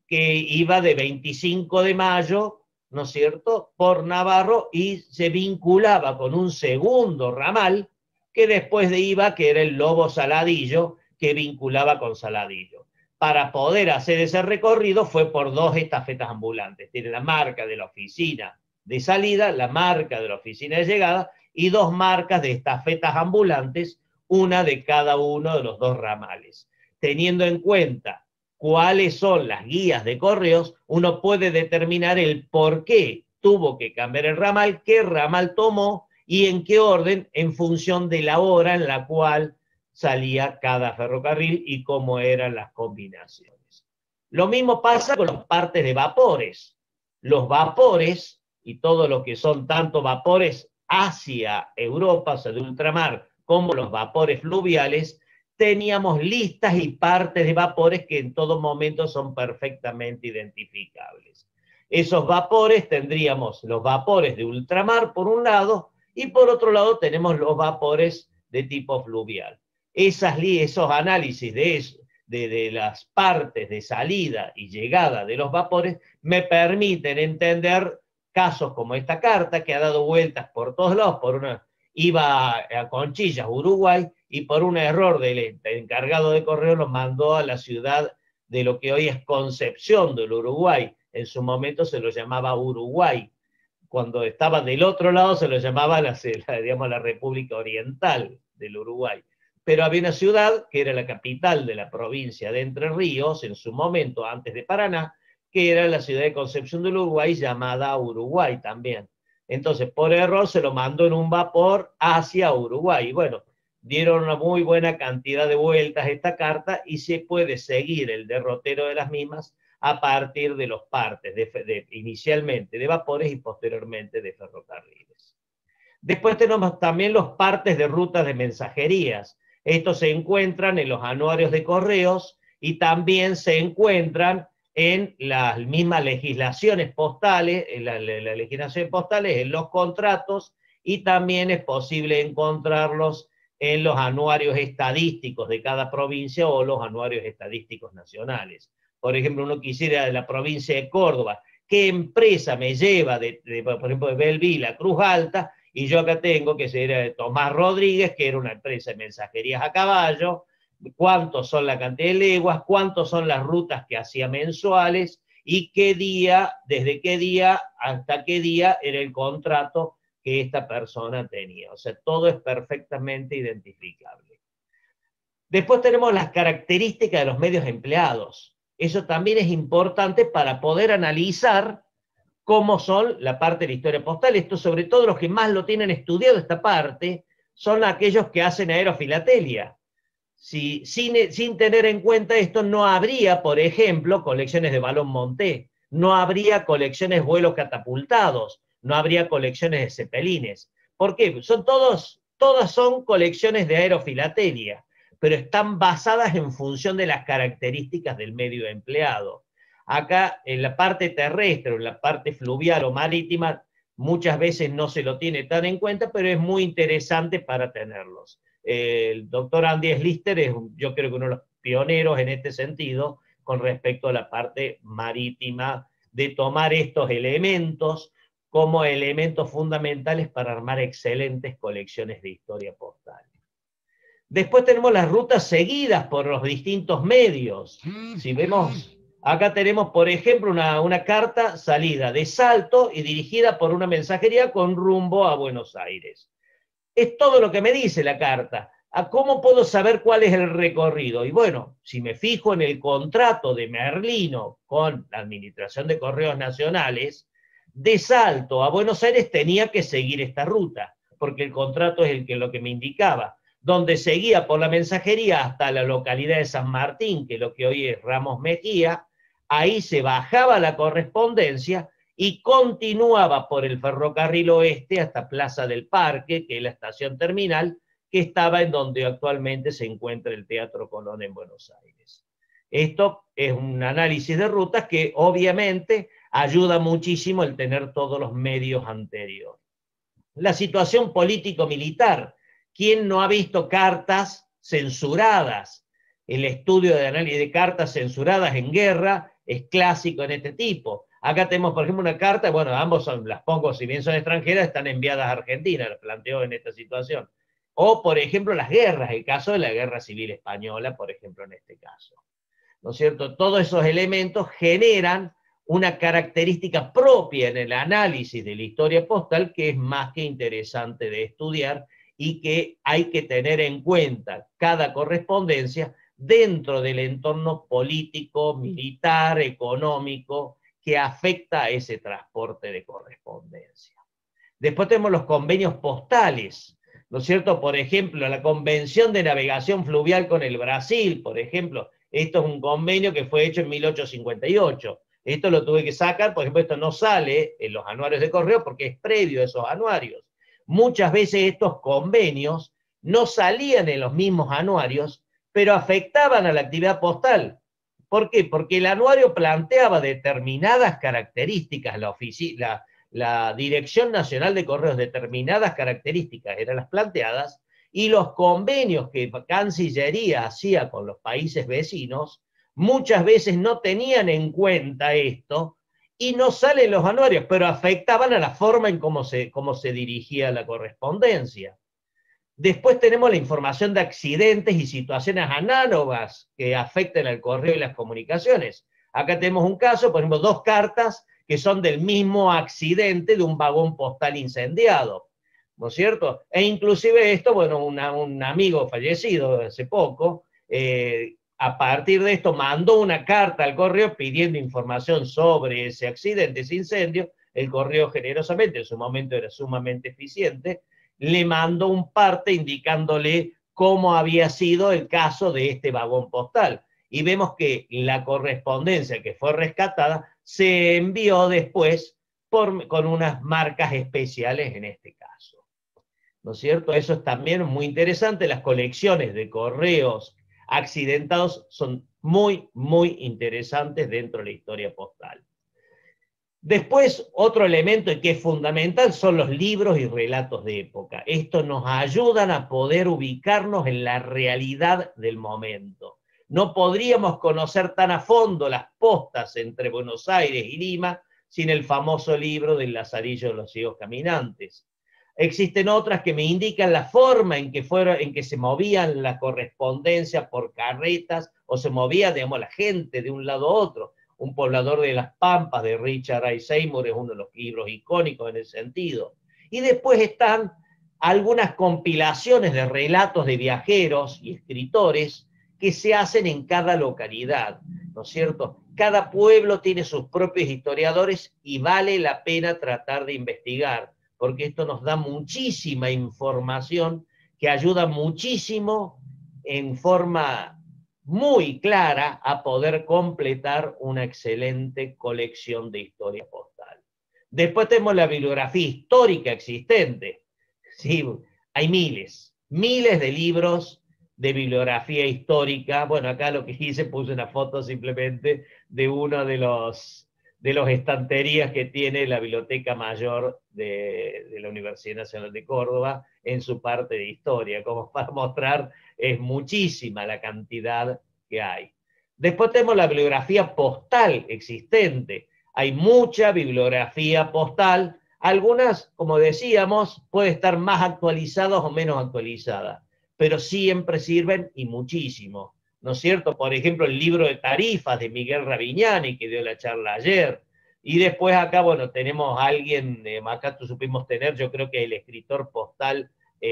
[SPEAKER 1] que iba de 25 de mayo, ¿no es cierto?, por Navarro, y se vinculaba con un segundo ramal que después iba, que era el Lobo Saladillo, que vinculaba con Saladillo. Para poder hacer ese recorrido fue por dos estafetas ambulantes. Tiene la marca de la oficina de salida, la marca de la oficina de llegada y dos marcas de estafetas ambulantes, una de cada uno de los dos ramales. Teniendo en cuenta cuáles son las guías de correos, uno puede determinar el por qué tuvo que cambiar el ramal, qué ramal tomó y en qué orden, en función de la hora en la cual salía cada ferrocarril y cómo eran las combinaciones. Lo mismo pasa con los partes de vapores. Los vapores y todo lo que son tanto vapores hacia Europa, o sea, de ultramar, como los vapores fluviales, teníamos listas y partes de vapores que en todo momento son perfectamente identificables. Esos vapores tendríamos los vapores de ultramar por un lado y por otro lado tenemos los vapores de tipo fluvial. Esos análisis de las partes de salida y llegada de los vapores me permiten entender casos como esta carta que ha dado vueltas por todos lados, iba a Conchillas, Uruguay, y por un error del encargado de correo lo mandó a la ciudad de lo que hoy es Concepción del Uruguay. En su momento se lo llamaba Uruguay. Cuando estaba del otro lado se lo llamaba digamos, la República Oriental del Uruguay. Pero había una ciudad que era la capital de la provincia de Entre Ríos, en su momento, antes de Paraná, que era la ciudad de Concepción del Uruguay, llamada Uruguay también. Entonces, por error, se lo mandó en un vapor hacia Uruguay. Y bueno, dieron una muy buena cantidad de vueltas esta carta y se puede seguir el derrotero de las mismas a partir de los partes, inicialmente de vapores y posteriormente de ferrocarriles. Después tenemos también los partes de rutas de mensajerías. Estos se encuentran en los anuarios de correos y también se encuentran en las mismas legislaciones postales, en las legislaciones postales, en los contratos, y también es posible encontrarlos en los anuarios estadísticos de cada provincia o los anuarios estadísticos nacionales. Por ejemplo, uno quisiera de la provincia de Córdoba, ¿qué empresa me lleva, por ejemplo, de Belville a Cruz Alta? Y yo acá tengo que ser de Tomás Rodríguez, que era una empresa de mensajerías a caballo, cuántos son la cantidad de leguas, cuántos son las rutas que hacía mensuales y qué día, desde qué día hasta qué día era el contrato que esta persona tenía. O sea, todo es perfectamente identificable. Después tenemos las características de los medios empleados. Eso también es importante para poder analizar cómo son la parte de la historia postal. Esto, sobre todo, los que más lo tienen estudiado, esta parte, son aquellos que hacen aerofilatelia. Sin tener en cuenta esto, no habría, por ejemplo, colecciones de balón monté, no habría colecciones de vuelos catapultados, no habría colecciones de cepelines. ¿Por qué? Todas son colecciones de aerofilatelia, pero están basadas en función de las características del medio empleado. Acá, en la parte terrestre, en la parte fluvial o marítima, muchas veces no se lo tiene tan en cuenta, pero es muy interesante para tenerlos. El doctor Andy Slister es, yo creo que uno de los pioneros en este sentido con respecto a la parte marítima, de tomar estos elementos como elementos fundamentales para armar excelentes colecciones de historia postal. Después tenemos las rutas seguidas por los distintos medios. Si vemos, acá tenemos, por ejemplo, una carta salida de Salto y dirigida por una mensajería con rumbo a Buenos Aires. Es todo lo que me dice la carta. ¿A cómo puedo saber cuál es el recorrido? Y bueno, si me fijo en el contrato de Merlino con la Administración de Correos Nacionales, de Salto a Buenos Aires tenía que seguir esta ruta, porque el contrato es lo que me indicaba, donde seguía por la mensajería hasta la localidad de San Martín, que lo que hoy es Ramos Mejía, ahí se bajaba la correspondencia y continuaba por el ferrocarril oeste hasta Plaza del Parque, que es la estación terminal, que estaba en donde actualmente se encuentra el Teatro Colón en Buenos Aires. Esto es un análisis de rutas que obviamente ayuda muchísimo el tener todos los medios anteriores. La situación político-militar. ¿Quién no ha visto cartas censuradas? El estudio de análisis de cartas censuradas en guerra es clásico en este tipo. Acá tenemos, por ejemplo, una carta, bueno, ambos son, las pongo, si bien son extranjeras, están enviadas a Argentina, las planteo en esta situación. O, por ejemplo, las guerras, el caso de la Guerra Civil Española, por ejemplo, en este caso. ¿No es cierto? Todos esos elementos generan una característica propia en el análisis de la historia postal que es más que interesante de estudiar y que hay que tener en cuenta cada correspondencia dentro del entorno político, militar, económico que afecta a ese transporte de correspondencia. Después tenemos los convenios postales, ¿no es cierto? Por ejemplo, la Convención de Navegación Fluvial con el Brasil, por ejemplo, esto es un convenio que fue hecho en 1858. Esto lo tuve que sacar, por ejemplo, esto no sale en los anuarios de correo porque es previo a esos anuarios. Muchas veces estos convenios no salían en los mismos anuarios, pero afectaban a la actividad postal. ¿Por qué? Porque el anuario planteaba determinadas características, la Dirección Nacional de Correos, determinadas características eran las planteadas, y los convenios que Cancillería hacía con los países vecinos muchas veces no tenían en cuenta esto y no salen los anuarios, pero afectaban a la forma en cómo se dirigía la correspondencia. Después tenemos la información de accidentes y situaciones análogas que afectan al correo y las comunicaciones. Acá tenemos un caso, por ejemplo, 2 cartas que son del mismo accidente de un vagón postal incendiado, ¿no es cierto? E inclusive esto, bueno, un amigo fallecido hace poco, a partir de esto mandó una carta al correo pidiendo información sobre ese accidente, ese incendio. El correo generosamente, en su momento era sumamente eficiente, le mandó un parte indicándole cómo había sido el caso de este vagón postal. Y vemos que la correspondencia que fue rescatada se envió después con unas marcas especiales en este caso. ¿No es cierto? Eso es también muy interesante. Las colecciones de correos accidentados son muy, muy interesantes dentro de la historia postal. Después, otro elemento que es fundamental son los libros y relatos de época. Estos nos ayudan a poder ubicarnos en la realidad del momento. No podríamos conocer tan a fondo las postas entre Buenos Aires y Lima sin el famoso libro del Lazarillo de los Ciegos Caminantes. Existen otras que me indican la forma en que se movían la correspondencia por carretas o se movía, digamos, la gente de un lado a otro. Un poblador de las Pampas, de Richard I. Seymour, es uno de los libros icónicos en ese sentido. Y después están algunas compilaciones de relatos de viajeros y escritores que se hacen en cada localidad, ¿no es cierto? Cada pueblo tiene sus propios historiadores y vale la pena tratar de investigar, porque esto nos da muchísima información que ayuda muchísimo en forma muy clara a poder completar una excelente colección de historia postal. Después tenemos la bibliografía histórica existente. Sí, hay miles de libros de bibliografía histórica. Bueno, acá lo que hice, puse una foto simplemente de uno de los estanterías que tiene la Biblioteca Mayor de la Universidad Nacional de Córdoba en su parte de historia, como para mostrar es muchísima la cantidad que hay. Después tenemos la bibliografía postal existente. Hay mucha bibliografía postal. Algunas, como decíamos, puede estar más actualizadas o menos actualizadas, pero siempre sirven y muchísimo. ¿No es cierto? Por ejemplo, el libro de tarifas de Miguel Ravignani, que dio la charla ayer. Y después acá, bueno, tenemos a alguien, acá supimos tener, yo creo que el escritor postal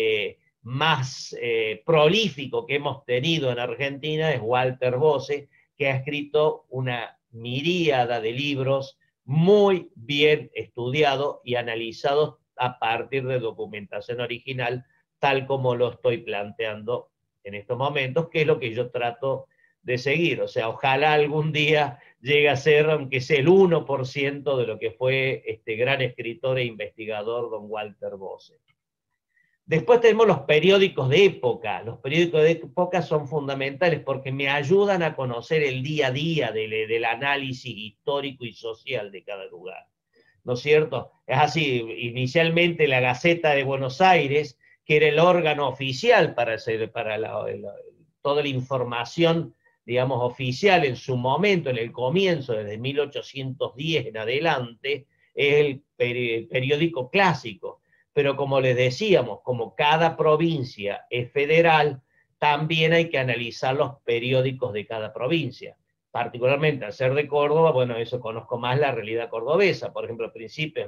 [SPEAKER 1] más prolífico que hemos tenido en Argentina es Walter Bose, que ha escrito una miríada de libros muy bien estudiados y analizados a partir de documentación original, tal como lo estoy planteando en estos momentos, que es lo que yo trato de seguir. O sea, ojalá algún día llegue a ser, aunque sea el 1% de lo que fue este gran escritor e investigador don Walter Bose. Después tenemos los periódicos de época. Los periódicos de época son fundamentales porque me ayudan a conocer el día a día del análisis histórico y social de cada lugar. ¿No es cierto? Es así, inicialmente la Gaceta de Buenos Aires, que era el órgano oficial para toda la información digamos, oficial en su momento, en el comienzo, desde 1810 en adelante, es el periódico clásico. Pero como les decíamos, como cada provincia es federal, también hay que analizar los periódicos de cada provincia. Particularmente al ser de Córdoba, bueno, eso conozco más la realidad cordobesa. Por ejemplo, a principios de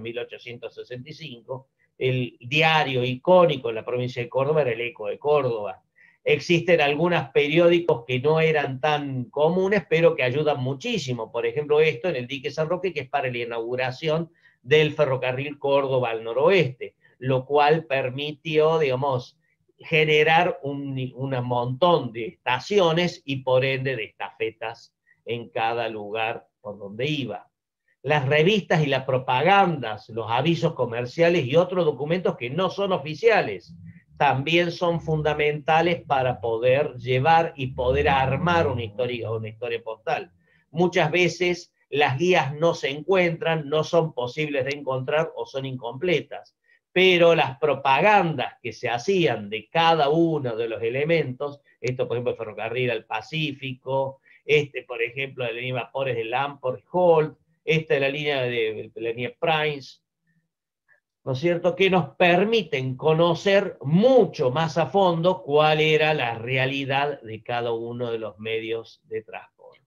[SPEAKER 1] 1865, el diario icónico en la provincia de Córdoba era el Eco de Córdoba. Existen algunos periódicos que no eran tan comunes, pero que ayudan muchísimo. Por ejemplo, esto en el dique San Roque, que es para la inauguración del ferrocarril Córdoba al noroeste, lo cual permitió, digamos, generar un montón de estaciones y por ende de estafetas en cada lugar por donde iba. Las revistas y las propagandas, los avisos comerciales y otros documentos que no son oficiales, también son fundamentales para poder llevar y poder armar una historia postal. Muchas veces las guías no se encuentran, no son posibles de encontrar o son incompletas, pero las propagandas que se hacían de cada uno de los elementos, esto por ejemplo el ferrocarril al Pacífico, por ejemplo la línea de vapores de Lamport Holt, esta es la línea de la línea Prince, ¿no es cierto?, que nos permiten conocer mucho más a fondo cuál era la realidad de cada uno de los medios de transporte.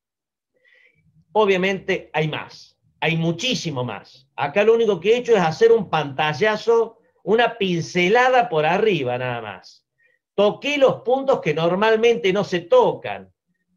[SPEAKER 1] Obviamente hay más, hay muchísimo más. Acá lo único que he hecho es hacer un pantallazo, una pincelada por arriba nada más. Toqué los puntos que normalmente no se tocan,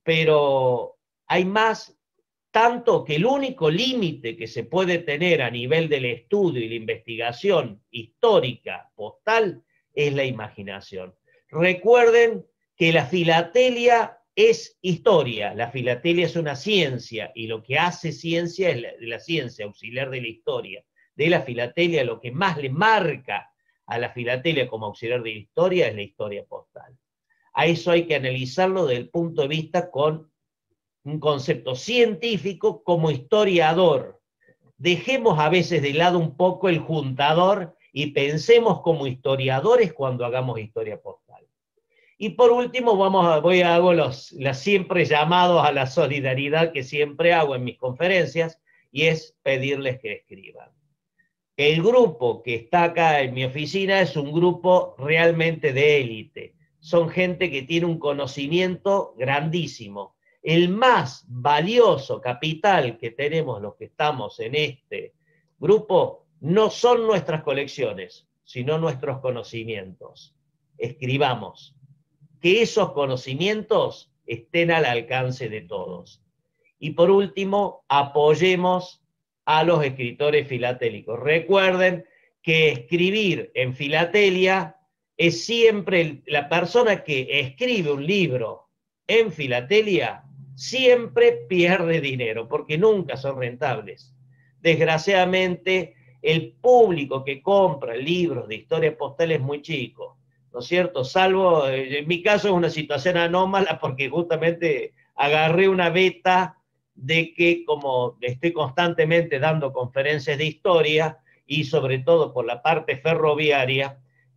[SPEAKER 1] pero hay más, tanto que el único límite que se puede tener a nivel del estudio y la investigación histórica postal es la imaginación. Recuerden que la filatelia es historia, la filatelia es una ciencia y lo que hace ciencia es la ciencia auxiliar de la historia. De la filatelia, lo que más le marca a la filatelia como auxiliar de la historia es la historia postal. A eso hay que analizarlo desde el punto de vista con un concepto científico como historiador. Dejemos a veces de lado un poco el juntador y pensemos como historiadores cuando hagamos historia postal. Y por último, hago los siempre llamados a la solidaridad que siempre hago en mis conferencias, y es pedirles que escriban. El grupo que está acá en mi oficina es un grupo realmente de élite. Son gente que tiene un conocimiento grandísimo. El más valioso capital que tenemos los que estamos en este grupo no son nuestras colecciones, sino nuestros conocimientos. Escribamos. Que esos conocimientos estén al alcance de todos. Y por último, apoyemos a los escritores filatélicos. Recuerden que escribir en filatelia es siempre la persona que escribe un libro en filatelia siempre pierde dinero porque nunca son rentables. Desgraciadamente, el público que compra libros de historia postal es muy chico, ¿no es cierto? Salvo, en mi caso es una situación anómala porque justamente agarré una beta de que como estoy constantemente dando conferencias de historia y sobre todo por la parte ferroviaria,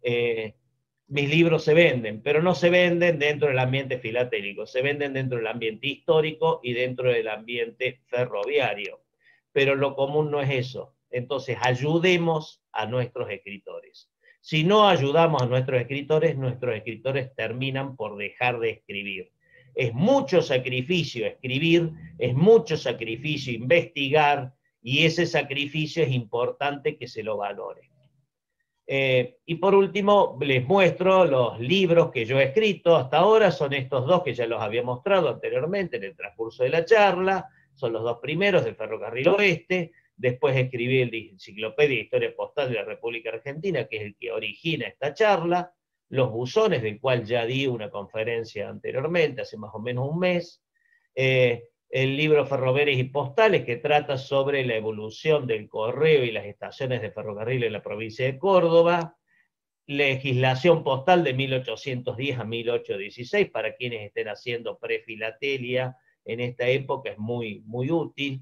[SPEAKER 1] mis libros se venden, pero no se venden dentro del ambiente filatélico, se venden dentro del ambiente histórico y dentro del ambiente ferroviario. Pero lo común no es eso. Entonces, ayudemos a nuestros escritores. Si no ayudamos a nuestros escritores terminan por dejar de escribir. Es mucho sacrificio escribir, es mucho sacrificio investigar, y ese sacrificio es importante que se lo valore. Y por último, les muestro los libros que yo he escrito hasta ahora, son estos dos que ya los había mostrado anteriormente en el transcurso de la charla, son los dos primeros del Ferrocarril Oeste, después escribí el de Enciclopedia de Historia Postal de la República Argentina, que es el que origina esta charla, Los Buzones, del cual ya di una conferencia anteriormente, hace más o menos un mes, el libro Ferroveres y Postales, que trata sobre la evolución del correo y las estaciones de ferrocarril en la provincia de Córdoba, Legislación Postal de 1810 a 1816, para quienes estén haciendo prefilatelia en esta época es muy, muy útil.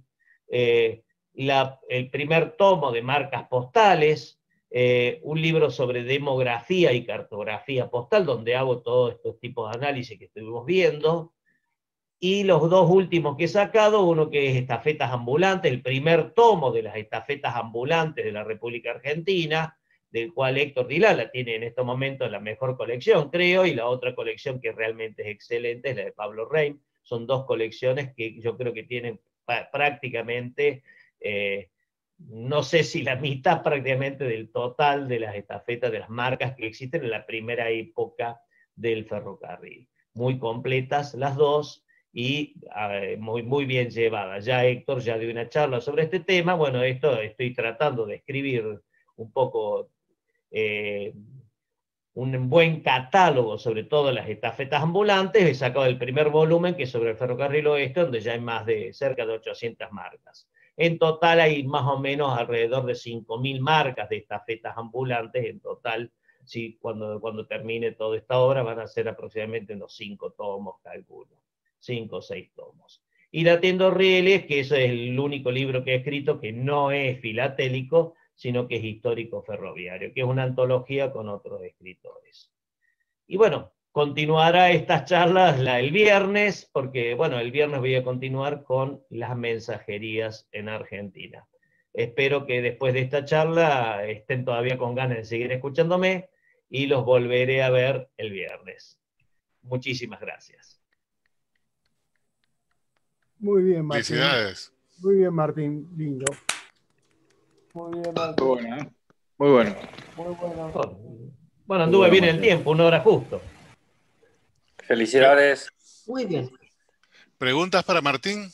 [SPEAKER 1] El primer tomo de Marcas Postales, un libro sobre demografía y cartografía postal, donde hago todos estos tipos de análisis que estuvimos viendo. y los dos últimos que he sacado, uno que es Estafetas Ambulantes, el primer tomo de las estafetas ambulantes de la República Argentina, del cual Héctor Dilala tiene en estos momentos la mejor colección, creo, y la otra colección que realmente es excelente es la de Pablo Reim. Son dos colecciones que yo creo que tienen prácticamente, no sé si la mitad prácticamente del total de las estafetas, de las marcas que existen en la primera época del ferrocarril. Muy completas las dos y muy bien llevadas. Ya Héctor ya dio una charla sobre este tema. Bueno, esto estoy tratando de escribir un poco un buen catálogo sobre todo las estafetas ambulantes. He sacado el primer volumen, que es sobre el ferrocarril oeste, donde ya hay más de cerca de 800 marcas. En total hay más o menos alrededor de 5.000 marcas de estafetas ambulantes. En total, sí, cuando termine toda esta obra van a ser aproximadamente unos 5 tomos, calculo. 5 o 6 tomos. Y Latiendo Rieles, que eso es el único libro que he escrito que no es filatélico, sino que es histórico ferroviario, que es una antología con otros escritores. Y bueno, continuará estas charlas el viernes, porque bueno, el viernes voy a continuar con las mensajerías en Argentina. Espero que después de esta charla estén todavía con ganas de seguir escuchándome y los volveré a ver el viernes. Muchísimas gracias.
[SPEAKER 2] Muy bien, Martín.
[SPEAKER 3] Felicidades.
[SPEAKER 2] Muy bien, Martín. Lindo. Muy bien, Martín.
[SPEAKER 4] Muy bueno, ¿eh? Muy bueno.
[SPEAKER 2] Muy bueno.
[SPEAKER 1] Bueno, anduve bien el tiempo, 1 hora justo.
[SPEAKER 4] Felicidades.
[SPEAKER 5] Muy bien.
[SPEAKER 3] ¿Preguntas para Martín?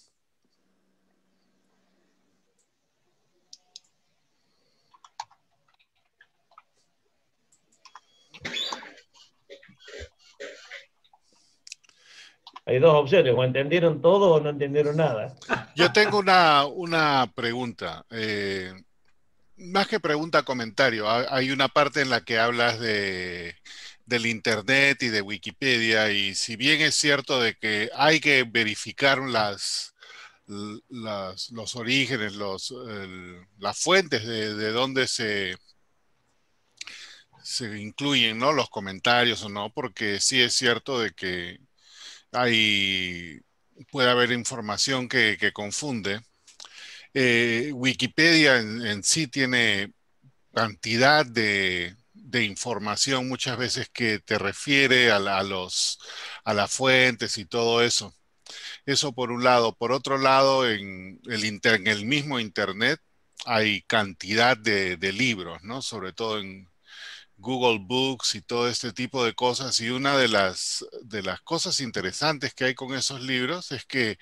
[SPEAKER 1] Hay dos opciones, o entendieron todo o no entendieron nada.
[SPEAKER 3] Yo tengo una pregunta. Más que pregunta, comentario. Hay una parte en la que hablas del Internet y de Wikipedia, y si bien es cierto de que hay que verificar los orígenes, las fuentes de dónde se incluyen, ¿no?, los comentarios o no, porque sí es cierto de que puede haber información que confunde. Wikipedia en sí tiene cantidad de información muchas veces que te refiere a las fuentes y todo eso. Eso por un lado. Por otro lado, en el mismo Internet hay cantidad de libros, ¿no? Sobre todo en Google Books y todo este tipo de cosas. Y una de las cosas interesantes que hay con esos libros es que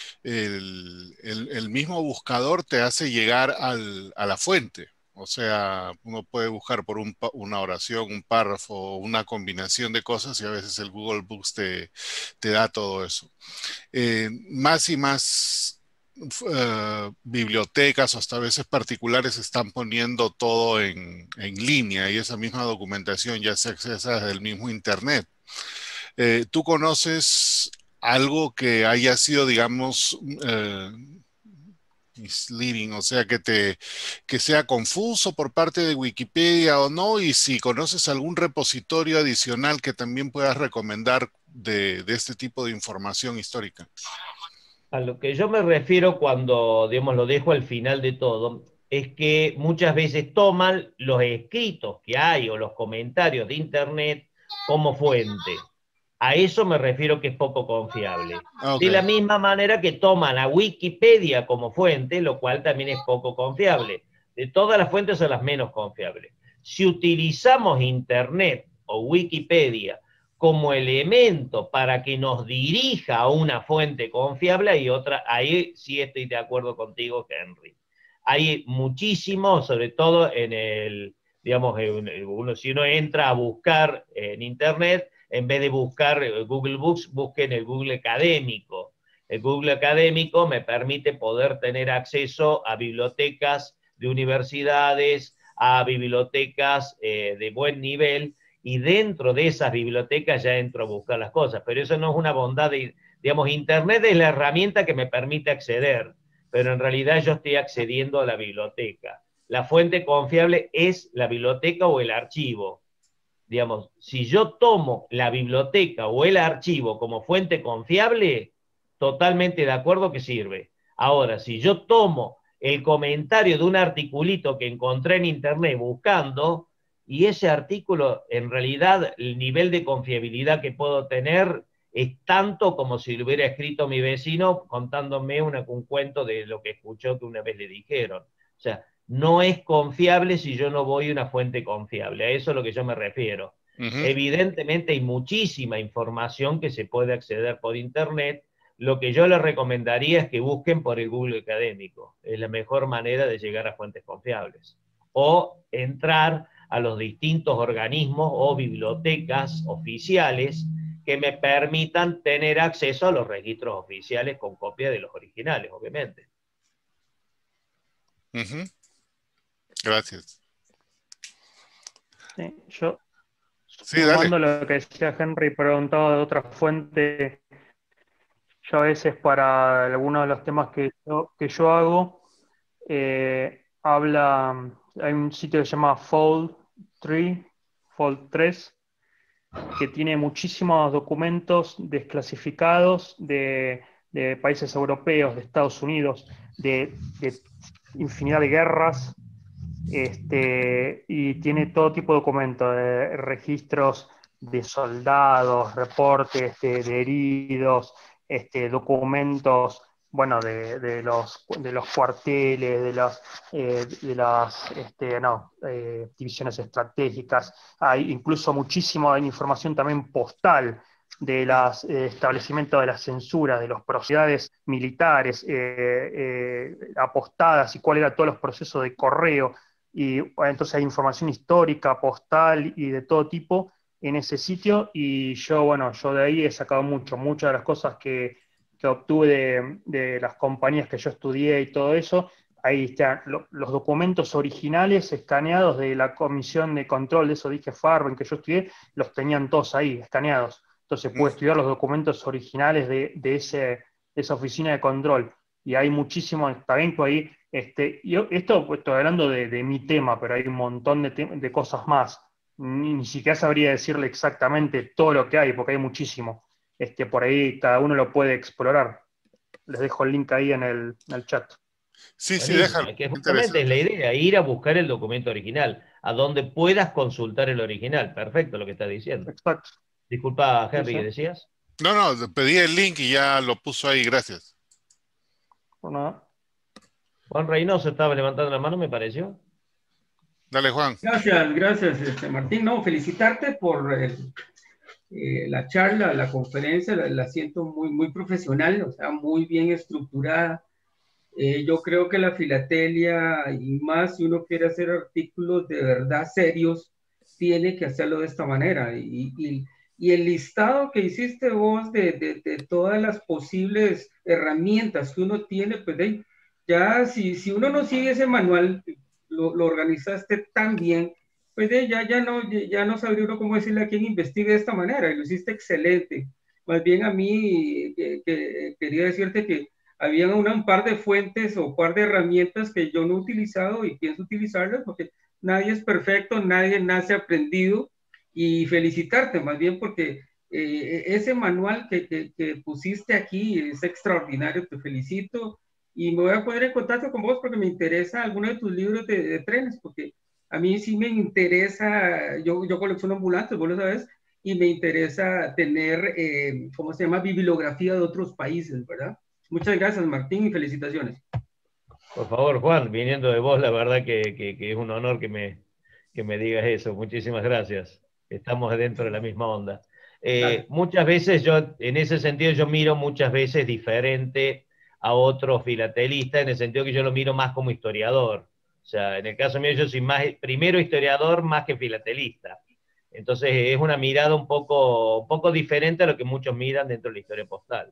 [SPEAKER 3] el mismo buscador te hace llegar a la fuente. O sea, uno puede buscar por una oración, un párrafo, una combinación de cosas, y a veces el Google Books te da todo eso. Más y más bibliotecas o hasta a veces particulares están poniendo todo en línea, y esa misma documentación ya se accesa desde el mismo Internet. ¿Tú conoces algo que haya sido, digamos, misleading, o sea, que sea confuso por parte de Wikipedia o no? Y si conoces algún repositorio adicional que también puedas recomendar de este tipo de información histórica.
[SPEAKER 1] A lo que yo me refiero cuando, digamos, lo dejo al final de todo, es que muchas veces toman los escritos que hay o los comentarios de Internet como fuente. A eso me refiero que es poco confiable.
[SPEAKER 3] Okay.
[SPEAKER 1] De la misma manera que toman a Wikipedia como fuente, lo cual también es poco confiable. De todas las fuentes son las menos confiables. Si utilizamos Internet o Wikipedia como elemento para que nos dirija a una fuente confiable, hay otra, ahí sí estoy de acuerdo contigo, Henry. Hay muchísimo, sobre todo en el, digamos, si uno entra a buscar en Internet, en vez de buscar Google Books, busquen el Google Académico. El Google Académico me permite poder tener acceso a bibliotecas de universidades, a bibliotecas de buen nivel, y dentro de esas bibliotecas ya entro a buscar las cosas, pero eso no es una bondad digamos, Internet es la herramienta que me permite acceder, pero en realidad yo estoy accediendo a la biblioteca. La fuente confiable es la biblioteca o el archivo. Digamos, si yo tomo la biblioteca o el archivo como fuente confiable, totalmente de acuerdo que sirve. Ahora, si yo tomo el comentario de un articulito que encontré en internet buscando, y ese artículo, en realidad, el nivel de confiabilidad que puedo tener es tanto como si lo hubiera escrito mi vecino contándome un cuento de lo que escuchó que una vez le dijeron. O sea, no es confiable si yo no voy a una fuente confiable. A eso es a lo que yo me refiero. Evidentemente hay muchísima información que se puede acceder por internet. Lo que yo les recomendaría es que busquen por el Google académico. Es la mejor manera de llegar a fuentes confiables. O entrar a los distintos organismos o bibliotecas oficiales que me permitan tener acceso a los registros oficiales con copia de los originales, obviamente.
[SPEAKER 3] Gracias.
[SPEAKER 4] Sí, yo,
[SPEAKER 3] Sí,
[SPEAKER 4] sumando
[SPEAKER 3] dale.
[SPEAKER 4] lo que decía Henry, preguntaba de otra fuente. Yo a veces para algunos de los temas que yo hago, hay un sitio que se llama Fold 3, que tiene muchísimos documentos desclasificados de países europeos, de Estados Unidos, de infinidad de guerras, y tiene todo tipo de documentos, de registros de soldados, reportes de heridos, documentos, bueno, de los cuarteles, de las divisiones estratégicas. Hay incluso muchísima información también postal de los establecimientos de la censura, de las propiedades militares apostadas y cuáles eran todos los procesos de correo. Y entonces hay información histórica, postal y de todo tipo en ese sitio. Y yo de ahí he sacado muchas de las cosas que obtuve de las compañías que yo estudié y todo eso. Ahí están los documentos originales escaneados de la comisión de control de eso, dije Farben, que yo estudié, los tenían todos ahí, escaneados. Entonces pude estudiar los documentos originales de esa oficina de control. Y hay muchísimo talento ahí. Yo esto estoy hablando de mi tema, pero hay un montón de cosas más. Ni siquiera sabría decirle exactamente todo lo que hay, porque hay muchísimo. Por ahí cada uno lo puede explorar. Les dejo el link ahí en el chat.
[SPEAKER 3] Sí, sí,
[SPEAKER 1] Buenísimo,
[SPEAKER 3] déjalo.
[SPEAKER 1] es que justamente es
[SPEAKER 3] Interesante.
[SPEAKER 1] la idea, ir a buscar el documento original, a donde puedas consultar el original. Perfecto lo que estás diciendo.
[SPEAKER 4] Exacto.
[SPEAKER 1] Disculpa,
[SPEAKER 4] Sí,
[SPEAKER 1] Henry,
[SPEAKER 4] sí.
[SPEAKER 1] ¿qué decías?
[SPEAKER 3] No, pedí el link y ya lo puso ahí, gracias.
[SPEAKER 4] Por nada.
[SPEAKER 1] Juan Reynoso estaba levantando la mano, me pareció.
[SPEAKER 3] Dale, Juan.
[SPEAKER 2] Gracias, Martín. No, felicitarte por la charla, la conferencia, la siento muy profesional, o sea, muy bien estructurada. Yo creo que la filatelia, y más si uno quiere hacer artículos de verdad serios, tiene que hacerlo de esta manera. Y el listado que hiciste vos de todas las posibles herramientas que uno tiene, pues ya si uno no sigue ese manual, lo organizaste tan bien, pues ya no sabría uno cómo decirle a quien investigue de esta manera, y lo hiciste excelente. Más bien a mí quería decirte que había un par de fuentes o un par de herramientas que yo no he utilizado y pienso utilizarlas porque nadie es perfecto, nadie nace aprendido, y felicitarte más bien porque ese manual que pusiste aquí es extraordinario, te felicito, y me voy a poner en contacto con vos porque me interesa alguno de tus libros de trenes, porque a mí sí me interesa, yo colecciono ambulantes, vos lo sabes, y me interesa tener, ¿cómo se llama?, bibliografía de otros países, ¿verdad? Muchas gracias, Martín, y felicitaciones.
[SPEAKER 1] Por favor, Juan, viniendo de vos, la verdad que es un honor que me digas eso. Muchísimas gracias. Estamos dentro de la misma onda. Muchas veces yo, en ese sentido, yo miro muchas veces diferente a otros filatelistas, en el sentido que yo lo miro más como historiador. O sea, en el caso mío yo soy más, primero historiador más que filatelista. Entonces es una mirada un poco diferente a lo que muchos miran dentro de la historia postal.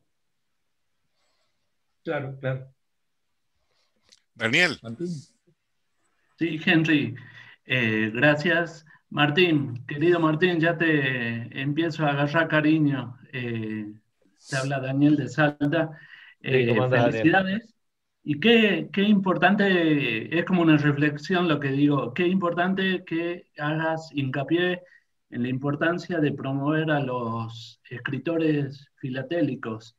[SPEAKER 2] Claro, claro.
[SPEAKER 3] Daniel.
[SPEAKER 5] Martín. Sí, Henry, gracias. Martín, querido Martín, ya te empiezo a agarrar cariño. Te habla Daniel de Salta.
[SPEAKER 1] Sí, ¿cómo andas, Daniel?
[SPEAKER 5] Felicidades. Y qué importante, es como una reflexión lo que digo, qué importante que hagas hincapié en la importancia de promover a los escritores filatélicos.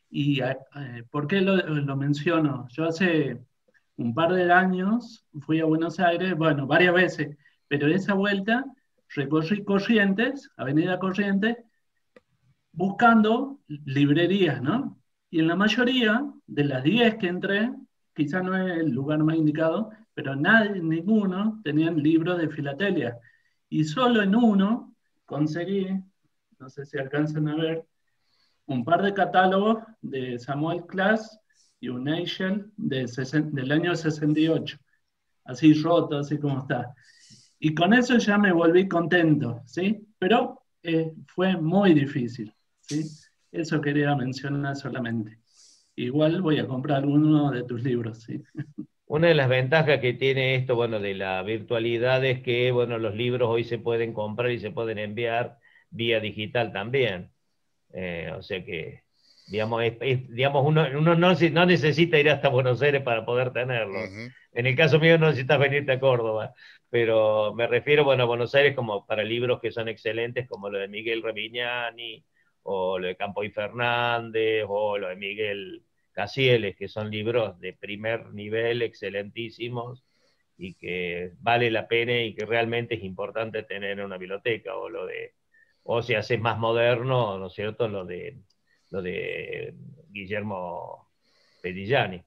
[SPEAKER 5] ¿Y por qué lo menciono? Yo hace un par de años fui a Buenos Aires, bueno, varias veces, pero esa vuelta recorrí Corrientes, Avenida Corrientes, buscando librerías, ¿no? Y en la mayoría de las 10 que entré, quizá no es el lugar más indicado, pero nadie, ninguno tenían libros de filatelia. Y solo en uno conseguí, no sé si alcanzan a ver, un par de catálogos de Samuel Klass y un Eichel del año 68, así roto, así como está. Y con eso ya me volví contento, ¿sí? Pero fue muy difícil, ¿sí? Eso quería mencionar solamente. Igual voy a comprar uno de tus libros, ¿sí?
[SPEAKER 1] Una de las ventajas que tiene esto, bueno, de la virtualidad es que, bueno, los libros hoy se pueden comprar y se pueden enviar vía digital también. O sea que, digamos, digamos uno no necesita ir hasta Buenos Aires para poder tenerlos.
[SPEAKER 3] Ujú.
[SPEAKER 1] En el caso mío no necesitas venirte a Córdoba, pero me refiero, bueno, a Buenos Aires como para libros que son excelentes, como lo de Miguel Reviñani, o lo de Campoy Fernández, o lo de Miguel Casieles, que son libros de primer nivel, excelentísimos, y que vale la pena y que realmente es importante tener en una biblioteca, o si haces más moderno, ¿no es cierto?, lo de Guillermo Pedillani.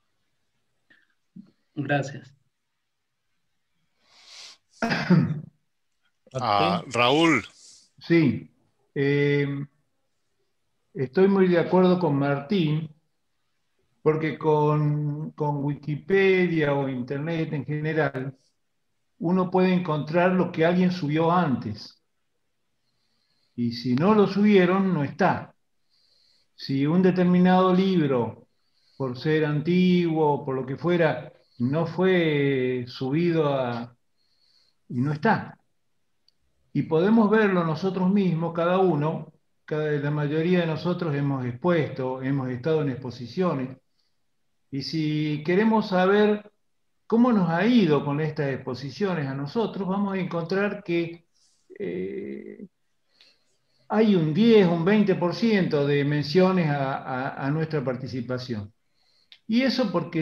[SPEAKER 5] Gracias.
[SPEAKER 3] Raúl.
[SPEAKER 6] Sí, estoy muy de acuerdo con Martín, porque con Wikipedia o Internet en general, uno puede encontrar lo que alguien subió antes. Y si no lo subieron, no está. Si un determinado libro, por ser antiguo, por lo que fuera, no fue subido y no está. Y podemos verlo nosotros mismos, cada uno, la mayoría de nosotros hemos expuesto, hemos estado en exposiciones. Y si queremos saber cómo nos ha ido con estas exposiciones a nosotros, vamos a encontrar que hay un 10, un 20% de menciones a nuestra participación. Y eso porque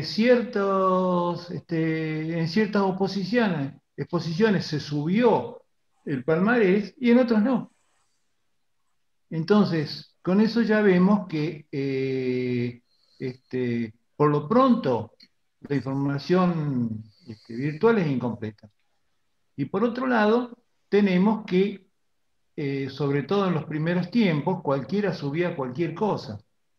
[SPEAKER 6] en ciertas exposiciones se subió el palmarés y en otros no. Entonces, con eso ya vemos que por lo pronto la información virtual es incompleta. Y por otro lado, tenemos que, sobre todo en los primeros tiempos, cualquiera subía cualquier cosa.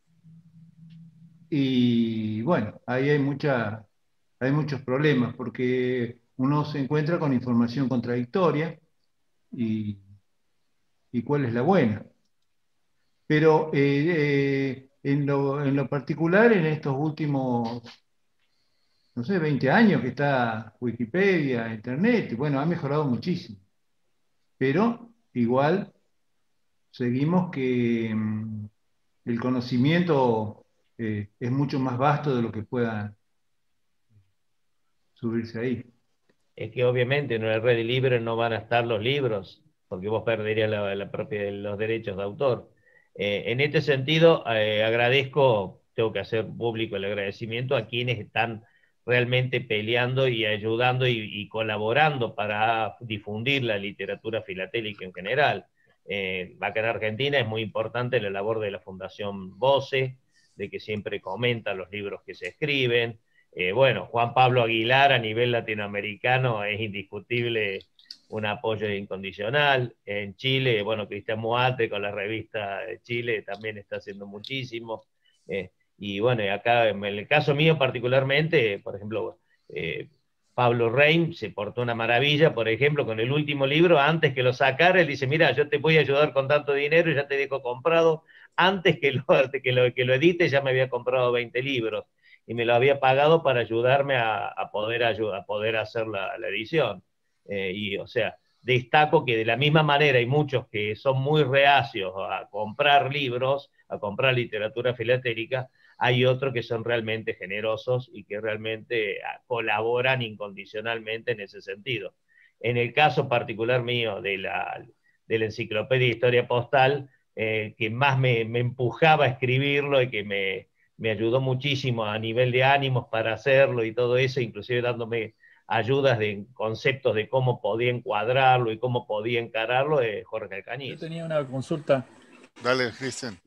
[SPEAKER 6] Y bueno, ahí hay muchos problemas, porque uno se encuentra con información contradictoria y cuál es la buena. Pero en lo particular, en estos últimos, no sé, 20 años que está Wikipedia, Internet, bueno, ha mejorado muchísimo. Pero igual seguimos que el conocimiento es mucho más vasto de lo que pueda subirse ahí.
[SPEAKER 1] Es que obviamente en una red libre no van a estar los libros, porque vos perderías los derechos de autor. En este sentido, agradezco, tengo que hacer público el agradecimiento a quienes están realmente peleando y ayudando y colaborando para difundir la literatura filatélica en general. Acá en Argentina es muy importante la labor de la Fundación Voce, de que siempre comenta los libros que se escriben. Bueno, Juan Pablo Aguilar a nivel latinoamericano es indiscutible un apoyo incondicional. En Chile, bueno, Cristian Muate con la revista de Chile también está haciendo muchísimo. Y bueno, acá en el caso mío particularmente, por ejemplo, Pablo Reim se portó una maravilla, por ejemplo, con el último libro, antes que lo sacara, él dice, mira, yo te voy a ayudar con tanto dinero y ya te dejo comprado, antes que lo edite ya me había comprado 20 libros y me lo había pagado para ayudarme a poder hacer la edición. Y o sea, destaco que de la misma manera hay muchos que son muy reacios a comprar libros, a comprar literatura filatélica, hay otros que son realmente generosos y que realmente colaboran incondicionalmente en ese sentido. En el caso particular mío de la Enciclopedia de Historia Postal, que más me empujaba a escribirlo y que me ayudó muchísimo a nivel de ánimos para hacerlo y todo eso, inclusive dándome ayudas de conceptos de cómo podía encuadrarlo y cómo podía encararlo, Jorge Alcañiz.
[SPEAKER 7] Yo tenía una consulta.
[SPEAKER 3] Dale, Cristian.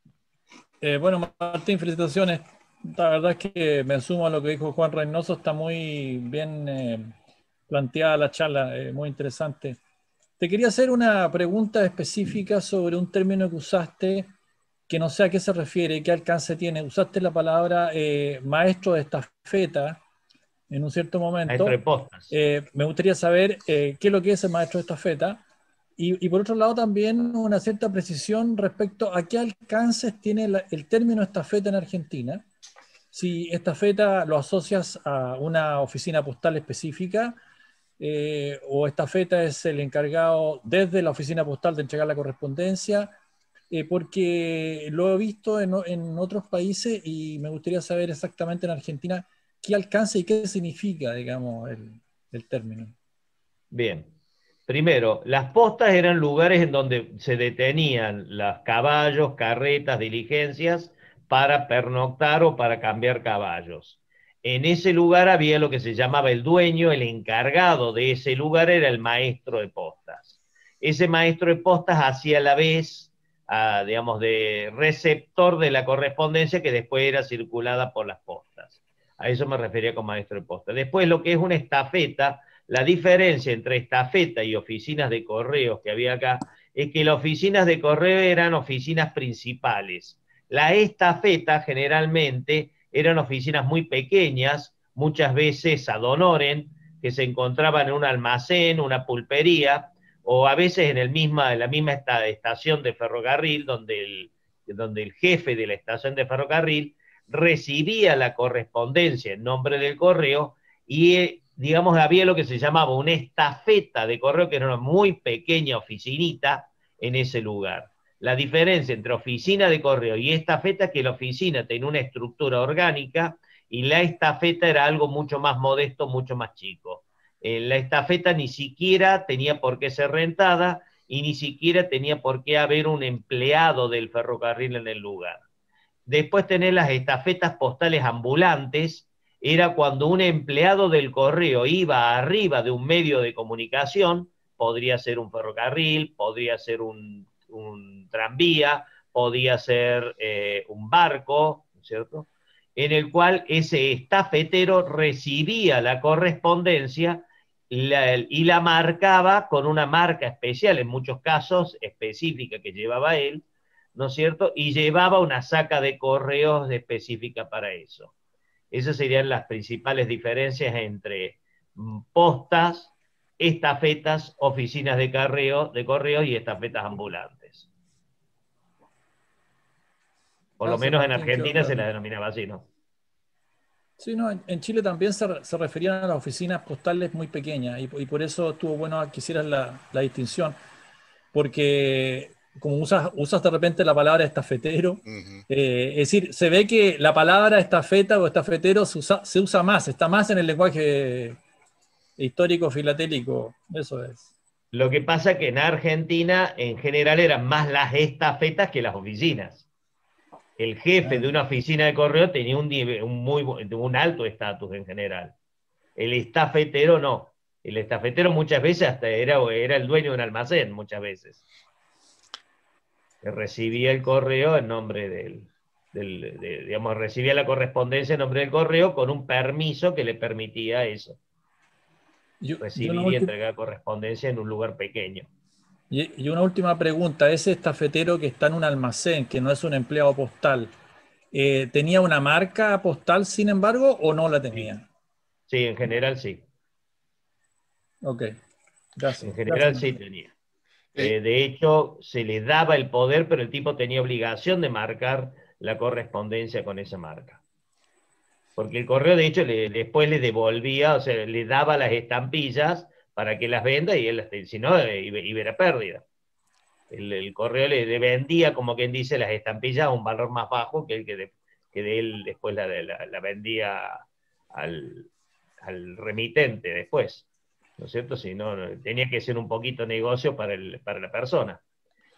[SPEAKER 7] Bueno, Martín, felicitaciones. La verdad es que me sumo a lo que dijo Juan Reynoso, está muy bien planteada la charla, muy interesante. Te quería hacer una pregunta específica sobre un término que usaste, que no sé a qué se refiere, qué alcance tiene. Usaste la palabra maestro de estafeta en un cierto momento.
[SPEAKER 1] Maestro de postas.
[SPEAKER 7] Me gustaría saber qué es lo que es el maestro de estafeta. Y por otro lado también una cierta precisión respecto a qué alcances tiene el término estafeta en Argentina. Si estafeta lo asocias a una oficina postal específica, o estafeta es el encargado desde la oficina postal de entregar la correspondencia, porque lo he visto en otros países y me gustaría saber exactamente en Argentina qué alcance y qué significa, digamos, el término.
[SPEAKER 1] Bien. Primero, las postas eran lugares en donde se detenían los caballos, carretas, diligencias para pernoctar o para cambiar caballos. En ese lugar había lo que se llamaba el dueño, el encargado de ese lugar era el maestro de postas. Ese maestro de postas hacía a la vez, digamos, de receptor de la correspondencia que después era circulada por las postas. A eso me refería con maestro de postas. Después lo que es una estafeta, la diferencia entre estafeta y oficinas de correos que había acá es que las oficinas de correo eran oficinas principales. La estafeta generalmente eran oficinas muy pequeñas, muchas veces ad honorem, que se encontraban en un almacén, una pulpería, o a veces en la misma estación de ferrocarril, donde el jefe de la estación de ferrocarril recibía la correspondencia en nombre del correo y digamos, había lo que se llamaba una estafeta de correo, que era una muy pequeña oficinita en ese lugar. La diferencia entre oficina de correo y estafeta es que la oficina tenía una estructura orgánica y la estafeta era algo mucho más modesto, mucho más chico. La estafeta ni siquiera tenía por qué ser rentada y ni siquiera tenía por qué haber un empleado del ferrocarril en el lugar. Después tenés las estafetas postales ambulantes, era cuando un empleado del correo iba arriba de un medio de comunicación, podría ser un ferrocarril, podría ser un tranvía, podía ser un barco, ¿cierto? En el cual ese estafetero recibía la correspondencia y la marcaba con una marca especial, en muchos casos específica que llevaba él, ¿no es cierto? Y llevaba una saca de correos específica para eso. Esas serían las principales diferencias entre postas, estafetas, oficinas de correo y estafetas ambulantes. Por lo menos en Argentina se la denominaba así, ¿no?
[SPEAKER 7] Sí, no, en Chile también se referían a las oficinas postales muy pequeñas y por eso estuvo bueno que hicieras la distinción, porque como usas de repente la palabra estafetero, es decir, se ve que la palabra estafeta o estafetero se usa más, está más en el lenguaje histórico filatélico, eso es.
[SPEAKER 1] Lo que pasa es que en Argentina en general eran más las estafetas que las oficinas. El jefe de una oficina de correo tenía un alto estatus en general. El estafetero no. El estafetero muchas veces hasta era el dueño de un almacén, muchas veces. Que recibía el correo en nombre digamos, recibía la correspondencia en nombre del correo con un permiso que le permitía eso. Recibir y entregar correspondencia en un lugar pequeño.
[SPEAKER 7] Y una última pregunta, ese estafetero que está en un almacén, que no es un empleado postal, ¿tenía una marca postal, sin embargo, o no la tenía?
[SPEAKER 1] Sí, en general sí.
[SPEAKER 7] Ok, gracias.
[SPEAKER 1] En general sí tenía. De hecho, se le daba el poder, pero el tipo tenía obligación de marcar la correspondencia con esa marca. Porque el correo, de hecho, después le devolvía, o sea, le daba las estampillas para que las venda y él, si no, iba a pérdida. El correo le vendía, como quien dice, las estampillas a un valor más bajo que el que de él después la vendía al remitente después. ¿No es cierto? Si no, tenía que ser un poquito negocio para la persona.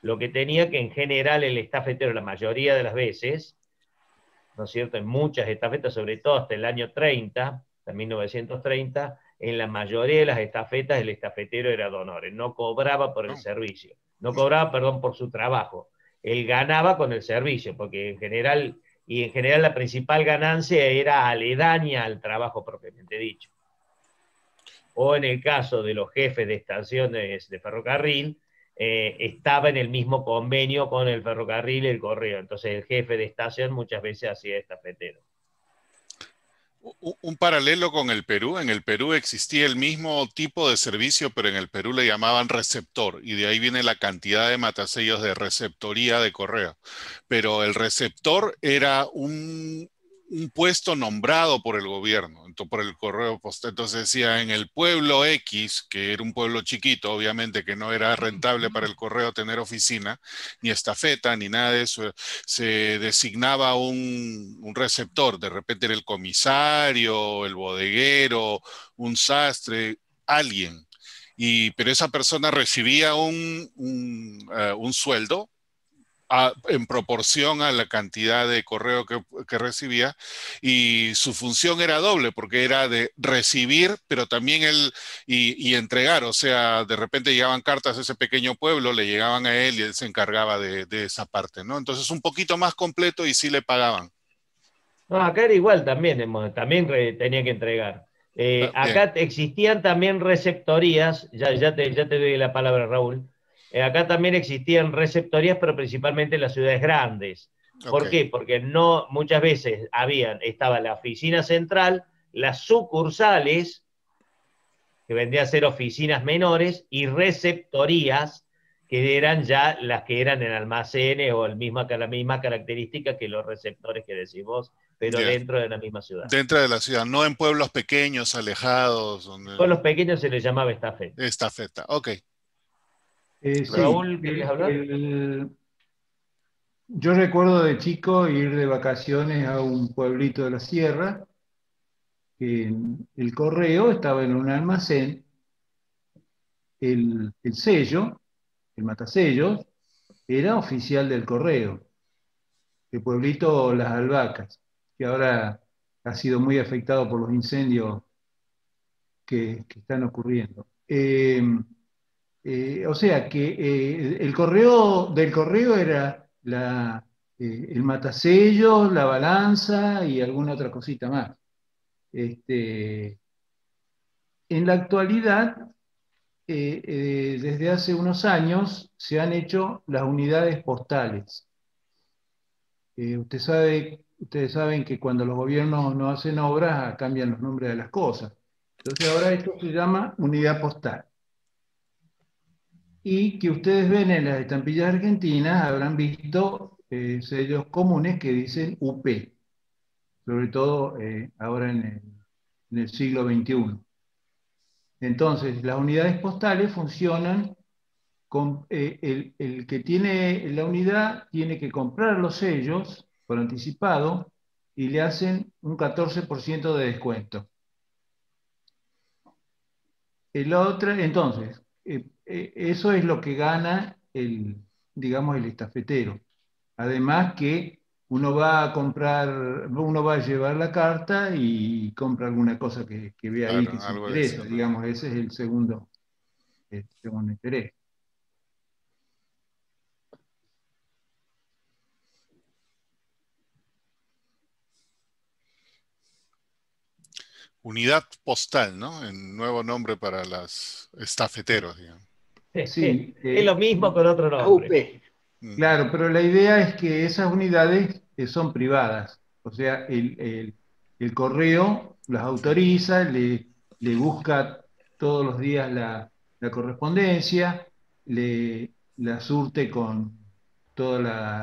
[SPEAKER 1] lo que tenía que en general el estafetero, la mayoría de las veces, ¿no es cierto?, en muchas estafetas, sobre todo hasta el año 30, hasta 1930, en la mayoría de las estafetas el estafetero era de honores, no cobraba por el servicio, no cobraba, perdón, por su trabajo, él ganaba con el servicio, porque en general la principal ganancia era aledaña al trabajo propiamente dicho. O en el caso de los jefes de estaciones de ferrocarril, estaba en el mismo convenio con el ferrocarril y el correo. Entonces el jefe de estación muchas veces hacía estafetero.
[SPEAKER 3] Un paralelo con el Perú. En el Perú existía el mismo tipo de servicio, pero en el Perú le llamaban receptor, y de ahí viene la cantidad de matasellos de receptoría de correo. Pero el receptor era un puesto nombrado por el gobierno, por el correo postal. Entonces decía, en el pueblo X, que era un pueblo chiquito, obviamente que no era rentable para el correo tener oficina, ni estafeta, ni nada de eso, se designaba un receptor. De repente era el comisario, el bodeguero, un sastre, alguien. Pero esa persona recibía un sueldo en proporción a la cantidad de correo que recibía, y su función era doble, porque era de recibir, pero también y entregar. O sea, de repente llegaban cartas a ese pequeño pueblo, le llegaban a él y él se encargaba de esa parte, ¿no? Entonces un poquito más completo y sí le pagaban.
[SPEAKER 1] No, acá era igual también, también tenía que entregar. Acá existían también receptorías, ya te doy la palabra, Raúl. Acá también existían receptorías, pero principalmente en las ciudades grandes. ¿Por qué? Porque no, muchas veces estaba la oficina central, las sucursales, que vendrían a ser oficinas menores, y receptorías, que eran ya las que eran en almacenes o la misma característica que los receptores que decís vos, pero dentro de la misma ciudad.
[SPEAKER 3] Dentro de la ciudad, no en pueblos pequeños, alejados.
[SPEAKER 1] Pueblos pequeños se les llamaba estafeta.
[SPEAKER 3] Estafeta, ok.
[SPEAKER 1] Raúl, ¿querés hablar?
[SPEAKER 6] Yo recuerdo de chico ir de vacaciones a un pueblito de la sierra, que el correo estaba en un almacén, el sello, el matasellos, era oficial del correo, el pueblito Las Albahacas, que ahora ha sido muy afectado por los incendios que están ocurriendo. O sea que el correo del correo era el matasellos, la balanza y alguna otra cosita más. En la actualidad, desde hace unos años, se han hecho las unidades postales. Ustedes saben que cuando los gobiernos no hacen obras, cambian los nombres de las cosas. Entonces ahora esto se llama unidad postal. Y que ustedes ven en las estampillas argentinas, habrán visto sellos comunes que dicen UP, sobre todo ahora en el siglo XXI. Entonces, las unidades postales funcionan con el que tiene la unidad tiene que comprar los sellos por anticipado y le hacen un 14% de descuento. Entonces, eso es lo que gana digamos, el estafetero. Además que uno va a llevar la carta y compra alguna cosa que ve ahí que se interesa, digamos, ese es el segundo interés.
[SPEAKER 3] Unidad postal, ¿no? El nuevo nombre para los estafeteros, digamos.
[SPEAKER 6] Sí,
[SPEAKER 1] es lo mismo con otro nombre.
[SPEAKER 6] Claro, pero la idea es que esas unidades son privadas. O sea, el correo las autoriza, le busca todos los días la correspondencia, la surte con todos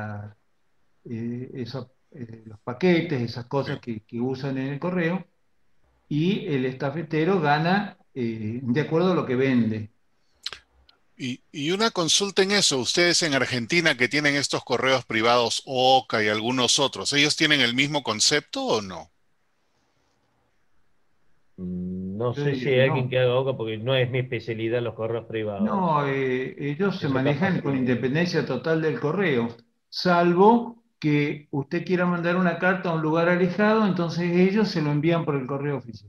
[SPEAKER 6] los paquetes, esas cosas que usan en el correo, y el estafetero gana de acuerdo a lo que vende.
[SPEAKER 3] Y una consulta en eso, ustedes en Argentina que tienen estos correos privados OCA y algunos otros, ¿ellos tienen el mismo concepto o no?
[SPEAKER 1] No
[SPEAKER 6] Yo
[SPEAKER 1] sé
[SPEAKER 6] diría
[SPEAKER 1] si hay
[SPEAKER 6] que
[SPEAKER 1] alguien
[SPEAKER 6] no.
[SPEAKER 1] que haga OCA, porque no es mi especialidad los correos privados.
[SPEAKER 6] No, ellos se
[SPEAKER 1] Eso
[SPEAKER 6] manejan
[SPEAKER 1] capaz
[SPEAKER 6] con
[SPEAKER 1] que...
[SPEAKER 6] independencia total del correo, salvo que usted quiera mandar una carta a un lugar alejado, entonces ellos se lo envían por el correo oficial.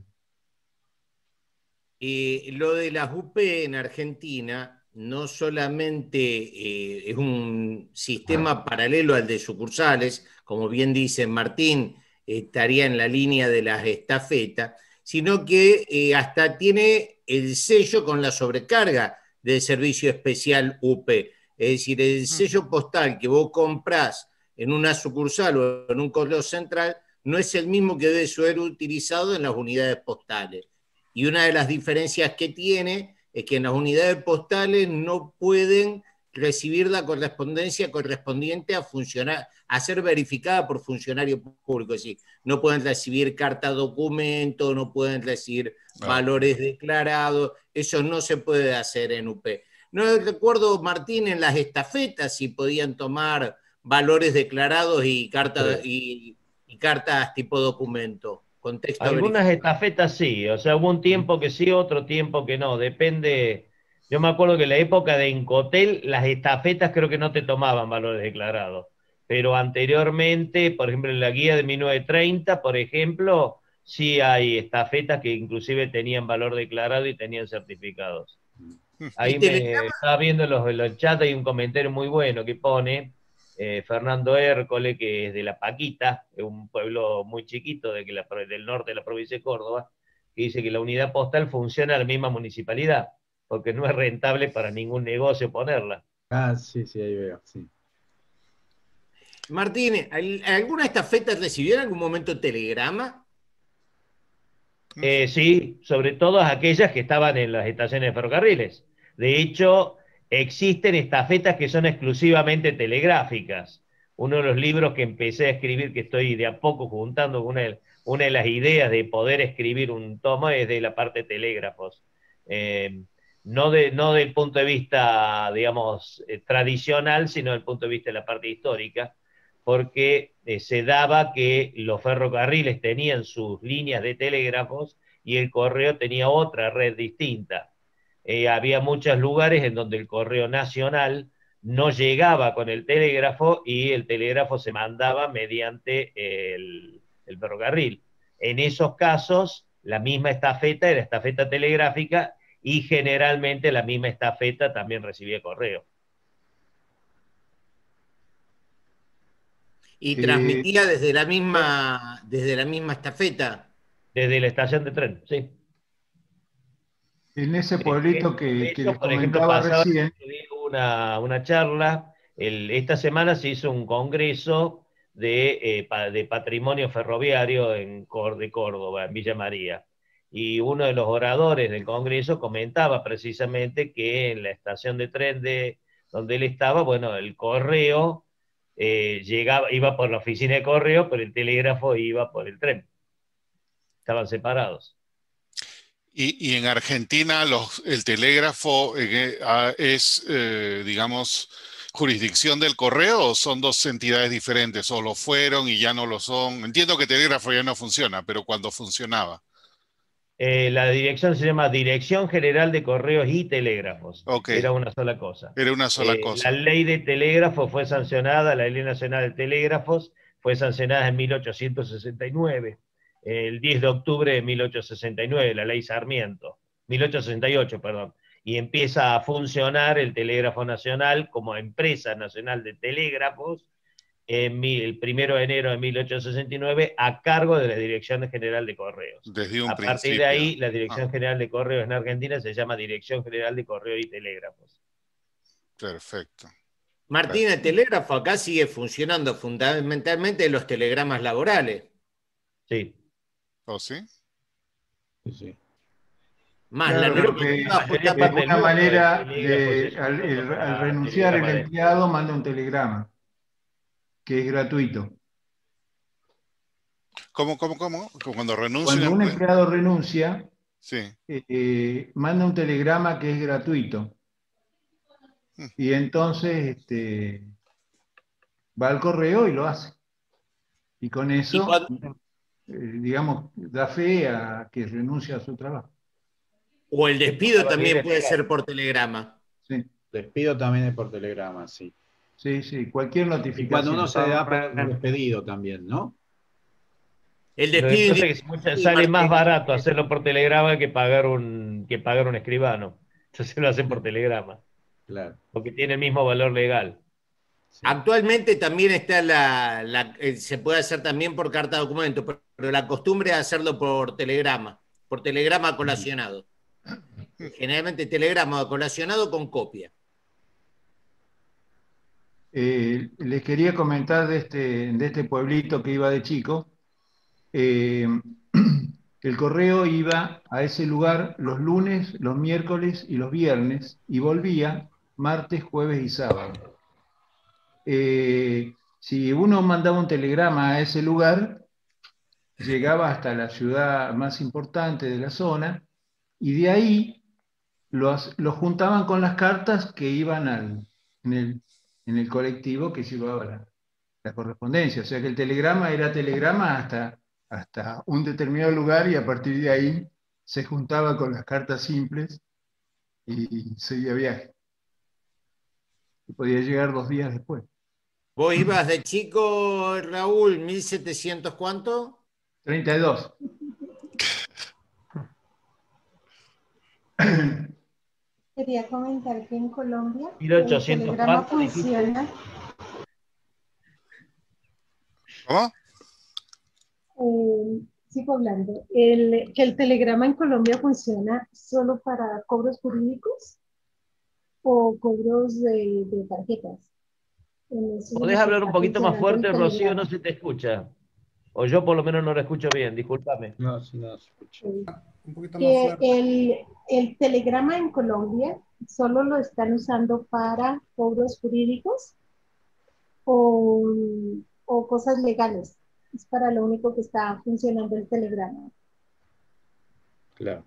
[SPEAKER 8] Lo de las UP en Argentina no solamente es un sistema paralelo al de sucursales, como bien dice Martín, estaría en la línea de las estafetas, sino que hasta tiene el sello con la sobrecarga del servicio especial UP. Es decir, el sello postal que vos comprás en una sucursal o en un correo central no es el mismo que debe ser utilizado en las unidades postales. Y una de las diferencias que tiene es que en las unidades postales no pueden recibir la correspondencia correspondiente a ser verificada por funcionarios públicos. Es decir, no pueden recibir carta documento, no pueden recibir valores declarados. Eso no se puede hacer en UP. No recuerdo, Martín, en las estafetas si podían tomar valores declarados y cartas tipo documento. Contexto
[SPEAKER 1] Algunas
[SPEAKER 8] verificado.
[SPEAKER 1] estafetas sí, o sea, hubo un tiempo que sí, otro tiempo que no, depende. Yo me acuerdo que en la época de Incotel, las estafetas creo que no te tomaban valores declarados, pero anteriormente, por ejemplo, en la guía de 1930, por ejemplo, sí hay estafetas que inclusive tenían valor declarado y tenían certificados.
[SPEAKER 8] ¿Y
[SPEAKER 1] Ahí me
[SPEAKER 8] Telegrama?
[SPEAKER 1] estaba viendo en los chats, hay un comentario muy bueno que pone Fernando Hércole, que es de La Paquita, es un pueblo muy chiquito del norte de la provincia de Córdoba, que dice que la unidad postal funciona en la misma municipalidad, porque no es rentable para ningún negocio ponerla.
[SPEAKER 9] Ah, sí, sí, ahí veo, sí.
[SPEAKER 8] Martín, ¿alguna estafeta recibió en algún momento telegrama?
[SPEAKER 1] Sí, sobre todo aquellas que estaban en las estaciones de ferrocarriles. De hecho, existen estafetas que son exclusivamente telegráficas. Uno de los libros que empecé a escribir, que estoy de a poco juntando, una de las ideas de poder escribir un tomo es de la parte de telégrafos. No del punto de vista, digamos, tradicional, sino del punto de vista de la parte histórica, porque se daba que los ferrocarriles tenían sus líneas de telégrafos y el correo tenía otra red distinta. Había muchos lugares en donde el correo nacional no llegaba con el telégrafo y el telégrafo se mandaba mediante el ferrocarril. En esos casos, la misma estafeta era estafeta telegráfica y generalmente la misma estafeta también recibía correo.
[SPEAKER 8] Y
[SPEAKER 6] Eh,
[SPEAKER 8] transmitía desde la misma estafeta.
[SPEAKER 1] Desde la estación de tren, sí.
[SPEAKER 6] en ese pueblito que
[SPEAKER 1] Eso,
[SPEAKER 6] les
[SPEAKER 1] por ejemplo,
[SPEAKER 6] comentaba
[SPEAKER 1] pasaba
[SPEAKER 6] recién,
[SPEAKER 1] una charla. Esta semana se hizo un congreso de patrimonio ferroviario de Córdoba, en Villa María. Y uno de los oradores del congreso comentaba precisamente que en la estación de tren donde él estaba, bueno, el correo iba por la oficina de correo, pero el telégrafo iba por el tren. Estaban separados.
[SPEAKER 3] Y en Argentina el telégrafo es, digamos, jurisdicción del correo o son dos entidades diferentes, o lo fueron y ya no lo son. Entiendo que telégrafo ya no funciona, pero cuando funcionaba.
[SPEAKER 1] La dirección se llama Dirección General de Correos y Telégrafos.
[SPEAKER 3] Ok,
[SPEAKER 1] Era una sola cosa.
[SPEAKER 3] era una sola
[SPEAKER 1] La
[SPEAKER 3] cosa.
[SPEAKER 1] ley de telégrafos fue sancionada, la Ley Nacional de Telégrafos fue sancionada en 1869, el 10 de octubre de 1869, la ley Sarmiento, 1868, perdón, y empieza a funcionar el Telégrafo Nacional como empresa nacional de telégrafos el 1 de enero de 1869 a cargo de la Dirección General de Correos.
[SPEAKER 3] Desde un
[SPEAKER 1] A partir de
[SPEAKER 3] principio.
[SPEAKER 1] ahí, la Dirección General de Correos en Argentina se llama Dirección General de Correos y Telégrafos.
[SPEAKER 3] Perfecto.
[SPEAKER 8] Martín, el telégrafo acá sigue funcionando fundamentalmente en los telegramas laborales.
[SPEAKER 1] Sí.
[SPEAKER 3] ¿Oh, sí?
[SPEAKER 9] Sí, sí.
[SPEAKER 8] Más la
[SPEAKER 6] claro,
[SPEAKER 1] Creo que
[SPEAKER 6] porque
[SPEAKER 1] la mayoría
[SPEAKER 6] de
[SPEAKER 1] parte del
[SPEAKER 6] alguna
[SPEAKER 1] mundo el
[SPEAKER 6] manera,
[SPEAKER 1] telégrafo se usa
[SPEAKER 6] al
[SPEAKER 1] para
[SPEAKER 6] renunciar el
[SPEAKER 1] telegrama de...
[SPEAKER 6] empleado manda un telegrama, que es gratuito.
[SPEAKER 3] ¿Cómo? Cuando renuncio
[SPEAKER 6] Cuando un empleado renuncia,
[SPEAKER 3] Sí.
[SPEAKER 6] manda un telegrama que es gratuito. Y entonces va al correo y lo hace. Y con
[SPEAKER 8] Y
[SPEAKER 6] eso,
[SPEAKER 8] cuando,
[SPEAKER 6] digamos, da fe a que renuncia a su trabajo.
[SPEAKER 8] O el despido
[SPEAKER 1] Estaba
[SPEAKER 8] también
[SPEAKER 1] bien
[SPEAKER 8] puede
[SPEAKER 1] legal.
[SPEAKER 8] ser por telegrama.
[SPEAKER 6] Sí,
[SPEAKER 9] Despido también es por telegrama, sí.
[SPEAKER 6] sí, sí, cualquier
[SPEAKER 9] Y cuando uno
[SPEAKER 6] notificación.
[SPEAKER 9] se da por despedido también, ¿no?
[SPEAKER 8] El
[SPEAKER 1] Lo que
[SPEAKER 8] despido
[SPEAKER 1] pasa es que
[SPEAKER 8] individual,
[SPEAKER 1] sale más
[SPEAKER 8] Martín.
[SPEAKER 1] barato hacerlo por telegrama que pagar un escribano. Entonces lo hacen por telegrama,
[SPEAKER 9] Claro.
[SPEAKER 1] porque tiene el mismo valor legal.
[SPEAKER 9] Sí.
[SPEAKER 8] Actualmente también está se puede hacer también por carta de documento, pero la costumbre es hacerlo por telegrama colacionado. Generalmente telegrama colacionado con copia.
[SPEAKER 6] Les quería comentar de este pueblito que iba de chico. Eh, el correo iba a ese lugar los lunes, los miércoles y los viernes y volvía martes, jueves y sábado. Si uno mandaba un telegrama a ese lugar, llegaba hasta la ciudad más importante de la zona y de ahí lo juntaban con las cartas que iban en el colectivo que llevaba la correspondencia. O sea que el telegrama era telegrama hasta un determinado lugar y a partir de ahí se juntaba con las cartas simples y seguía viaje. Y podía llegar 2 días después.
[SPEAKER 8] ¿Vos ibas de chico, Raúl, 1700 cuánto?
[SPEAKER 6] 32.
[SPEAKER 10] Quería comentar que en Colombia el
[SPEAKER 1] 1800
[SPEAKER 10] telegrama
[SPEAKER 1] cuánto dijiste.
[SPEAKER 10] funciona,
[SPEAKER 3] ¿Cómo?
[SPEAKER 10] sigo hablando, que el telegrama en Colombia funciona solo para cobros jurídicos o cobros de tarjetas. En eso es
[SPEAKER 1] ¿Podés
[SPEAKER 10] lo que
[SPEAKER 1] hablar un
[SPEAKER 10] está
[SPEAKER 1] poquito más
[SPEAKER 10] funcionando el
[SPEAKER 1] fuerte, Rocío?
[SPEAKER 10] telegrama.
[SPEAKER 1] No se te escucha. O yo por lo menos no lo escucho bien, discúlpame.
[SPEAKER 9] No, sí, no se escucha.
[SPEAKER 11] Un poquito más
[SPEAKER 10] Que
[SPEAKER 11] fuerte.
[SPEAKER 10] el telegrama en Colombia solo lo están usando para cobros jurídicos o cosas legales. Es para lo único que está funcionando el telegrama.
[SPEAKER 9] Claro.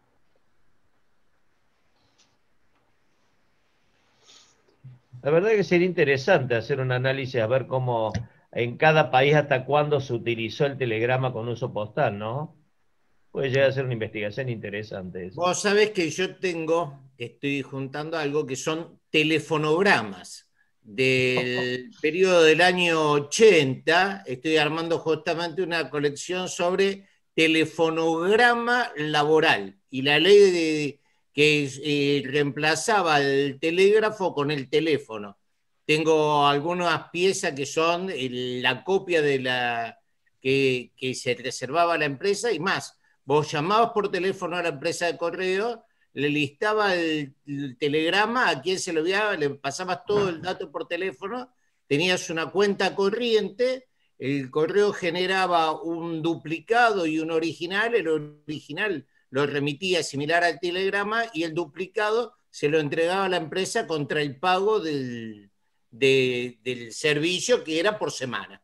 [SPEAKER 1] La verdad que sería interesante hacer un análisis a ver cómo en cada país hasta cuándo se utilizó el telegrama con uso postal, ¿no? Puede llegar a ser una investigación interesante eso.
[SPEAKER 8] Vos sabés que yo estoy juntando algo que son telefonogramas del periodo del año 80. Estoy armando justamente una colección sobre telefonograma laboral y la ley que reemplazaba el telégrafo con el teléfono. Tengo algunas piezas que son la copia de que se reservaba a la empresa y más. Vos llamabas por teléfono a la empresa de correo, le listaba el telegrama, a quién se lo enviaba, le pasabas todo el dato por teléfono, tenías una cuenta corriente, el correo generaba un duplicado y un original, el original lo remitía similar al telegrama y el duplicado se lo entregaba a la empresa contra el pago del servicio que era por semana.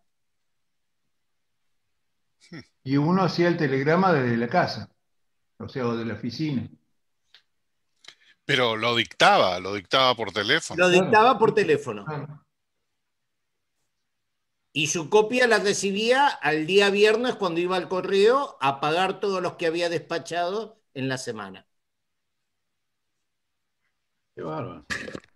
[SPEAKER 6] Y uno hacía el telegrama desde la casa, o sea, o de la oficina.
[SPEAKER 3] Pero lo dictaba por teléfono.
[SPEAKER 8] Lo dictaba por teléfono.
[SPEAKER 6] Claro.
[SPEAKER 8] Y su copia la recibía al día viernes cuando iba al correo a pagar todos los que había despachado en la semana.
[SPEAKER 9] Qué bárbaro.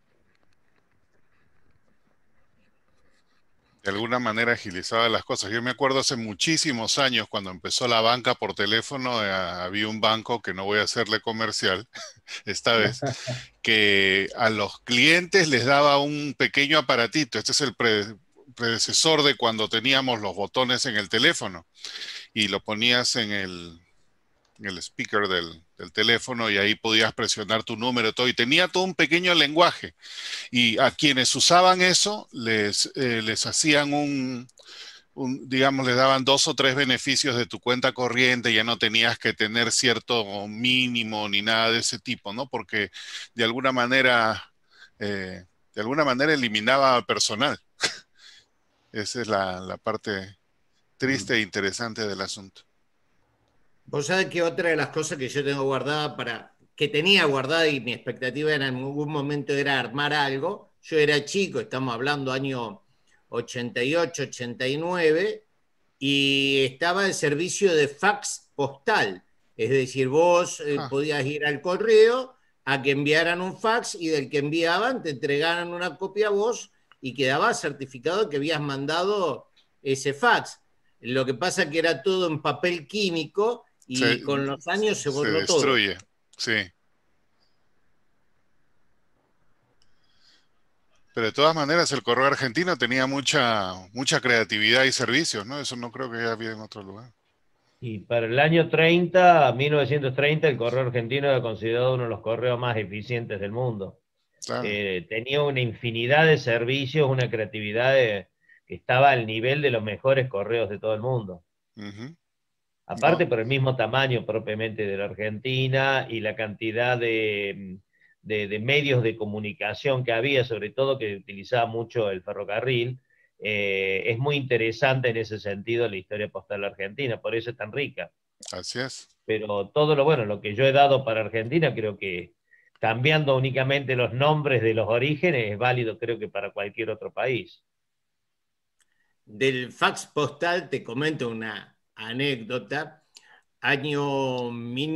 [SPEAKER 3] De alguna manera agilizaba las cosas. Yo me acuerdo hace muchísimos años cuando empezó la banca por teléfono, había un banco que no voy a hacerle comercial esta vez, que a los clientes les daba un pequeño aparatito. Este es el predecesor de cuando teníamos los botones en el teléfono y lo ponías en el speaker del teléfono y ahí podías presionar tu número y todo. Y tenía todo un pequeño lenguaje. Y a quienes usaban eso les hacían digamos, les daban 2 o 3 beneficios de tu cuenta corriente, ya no tenías que tener cierto mínimo ni nada de ese tipo, ¿no? Porque de alguna manera eliminaba personal. Esa es la parte triste e interesante del asunto.
[SPEAKER 8] Vos sabés que otra de las cosas que yo tengo guardada que tenía guardada y mi expectativa en algún momento era armar algo. Yo era chico, estamos hablando año 88, 89, y estaba el servicio de fax postal. Es decir, vos podías ir al correo a que enviaran un fax y del que enviaban te entregaran una copia a vos y quedaba certificado de que habías mandado ese fax. Lo que pasa que era todo en papel químico y con los años se borró todo.
[SPEAKER 3] Se destruye, sí. Pero de todas maneras el correo argentino tenía mucha creatividad y servicios, ¿no? Eso no creo que había en otro lugar.
[SPEAKER 1] Y para el año 30, 1930, el correo argentino era considerado uno de los correos más eficientes del mundo.
[SPEAKER 3] Claro.
[SPEAKER 1] Tenía una infinidad de servicios, una creatividad que estaba al nivel de los mejores correos de todo el mundo. Aparte por el mismo tamaño propiamente de la Argentina y la cantidad de medios de comunicación que había, sobre todo que utilizaba mucho el ferrocarril. Es muy interesante en ese sentido la historia postal argentina, por eso es tan rica.
[SPEAKER 3] Así es.
[SPEAKER 1] Pero todo lo que yo he dado para Argentina, creo que cambiando únicamente los nombres de los orígenes, es válido creo que para cualquier otro país.
[SPEAKER 8] Del fax postal te comento una anécdota. Año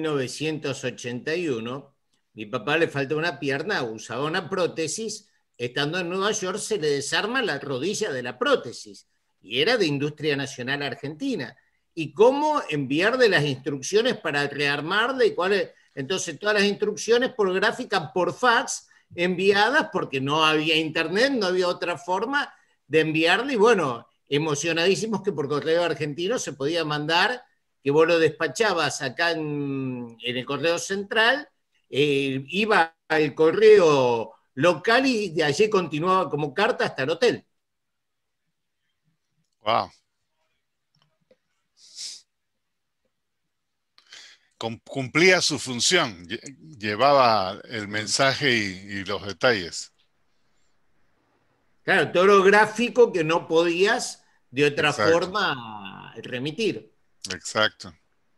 [SPEAKER 8] 1981, mi papá le faltó una pierna, usaba una prótesis. Estando en Nueva York se le desarma la rodilla de la prótesis y era de Industria Nacional Argentina. ¿Y cómo enviarle las instrucciones para rearmarle? ¿Y cuáles? Entonces todas las instrucciones por gráfica, por fax, enviadas porque no había internet, no había otra forma de enviarle. Y bueno, emocionadísimos que por correo argentino se podía mandar, que vos lo despachabas acá en el correo central, iba al correo local y de allí continuaba como carta hasta el hotel.
[SPEAKER 3] Wow. Cumplía su función, llevaba el mensaje y los detalles.
[SPEAKER 8] Claro, todo lo gráfico que no podías de otra forma remitir.
[SPEAKER 3] Exacto.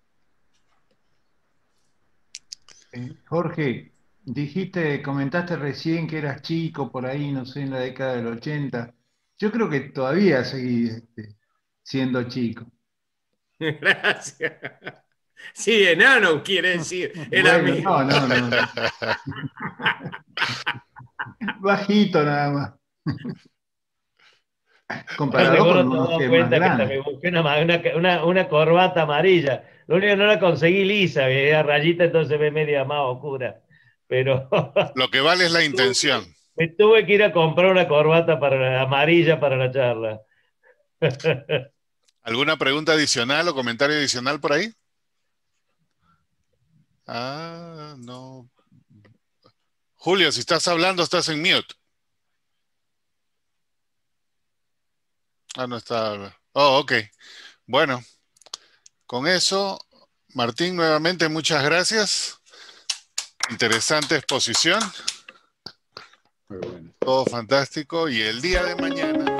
[SPEAKER 6] Jorge, comentaste recién que eras chico por ahí, no sé, en la década del 80. Yo creo que todavía seguís siendo chico.
[SPEAKER 8] Gracias. Sí, enano quiere decir.
[SPEAKER 6] Bueno, no. Bajito nada más. Comparado con unos que más grandes.
[SPEAKER 1] Me busqué una corbata amarilla. Lo único que no la conseguí lisa, era rayita, entonces ve media más oscura. Pero
[SPEAKER 3] lo que vale es la intención.
[SPEAKER 1] Me tuve que ir a comprar una corbata amarilla para la charla.
[SPEAKER 3] ¿Alguna pregunta adicional o comentario adicional por ahí? No. Julio, si estás hablando, estás en mute. No está. Oh, ok. Bueno, con eso, Martín, nuevamente muchas gracias. Interesante exposición.
[SPEAKER 9] Muy bueno.
[SPEAKER 3] Todo fantástico. Y el día de mañana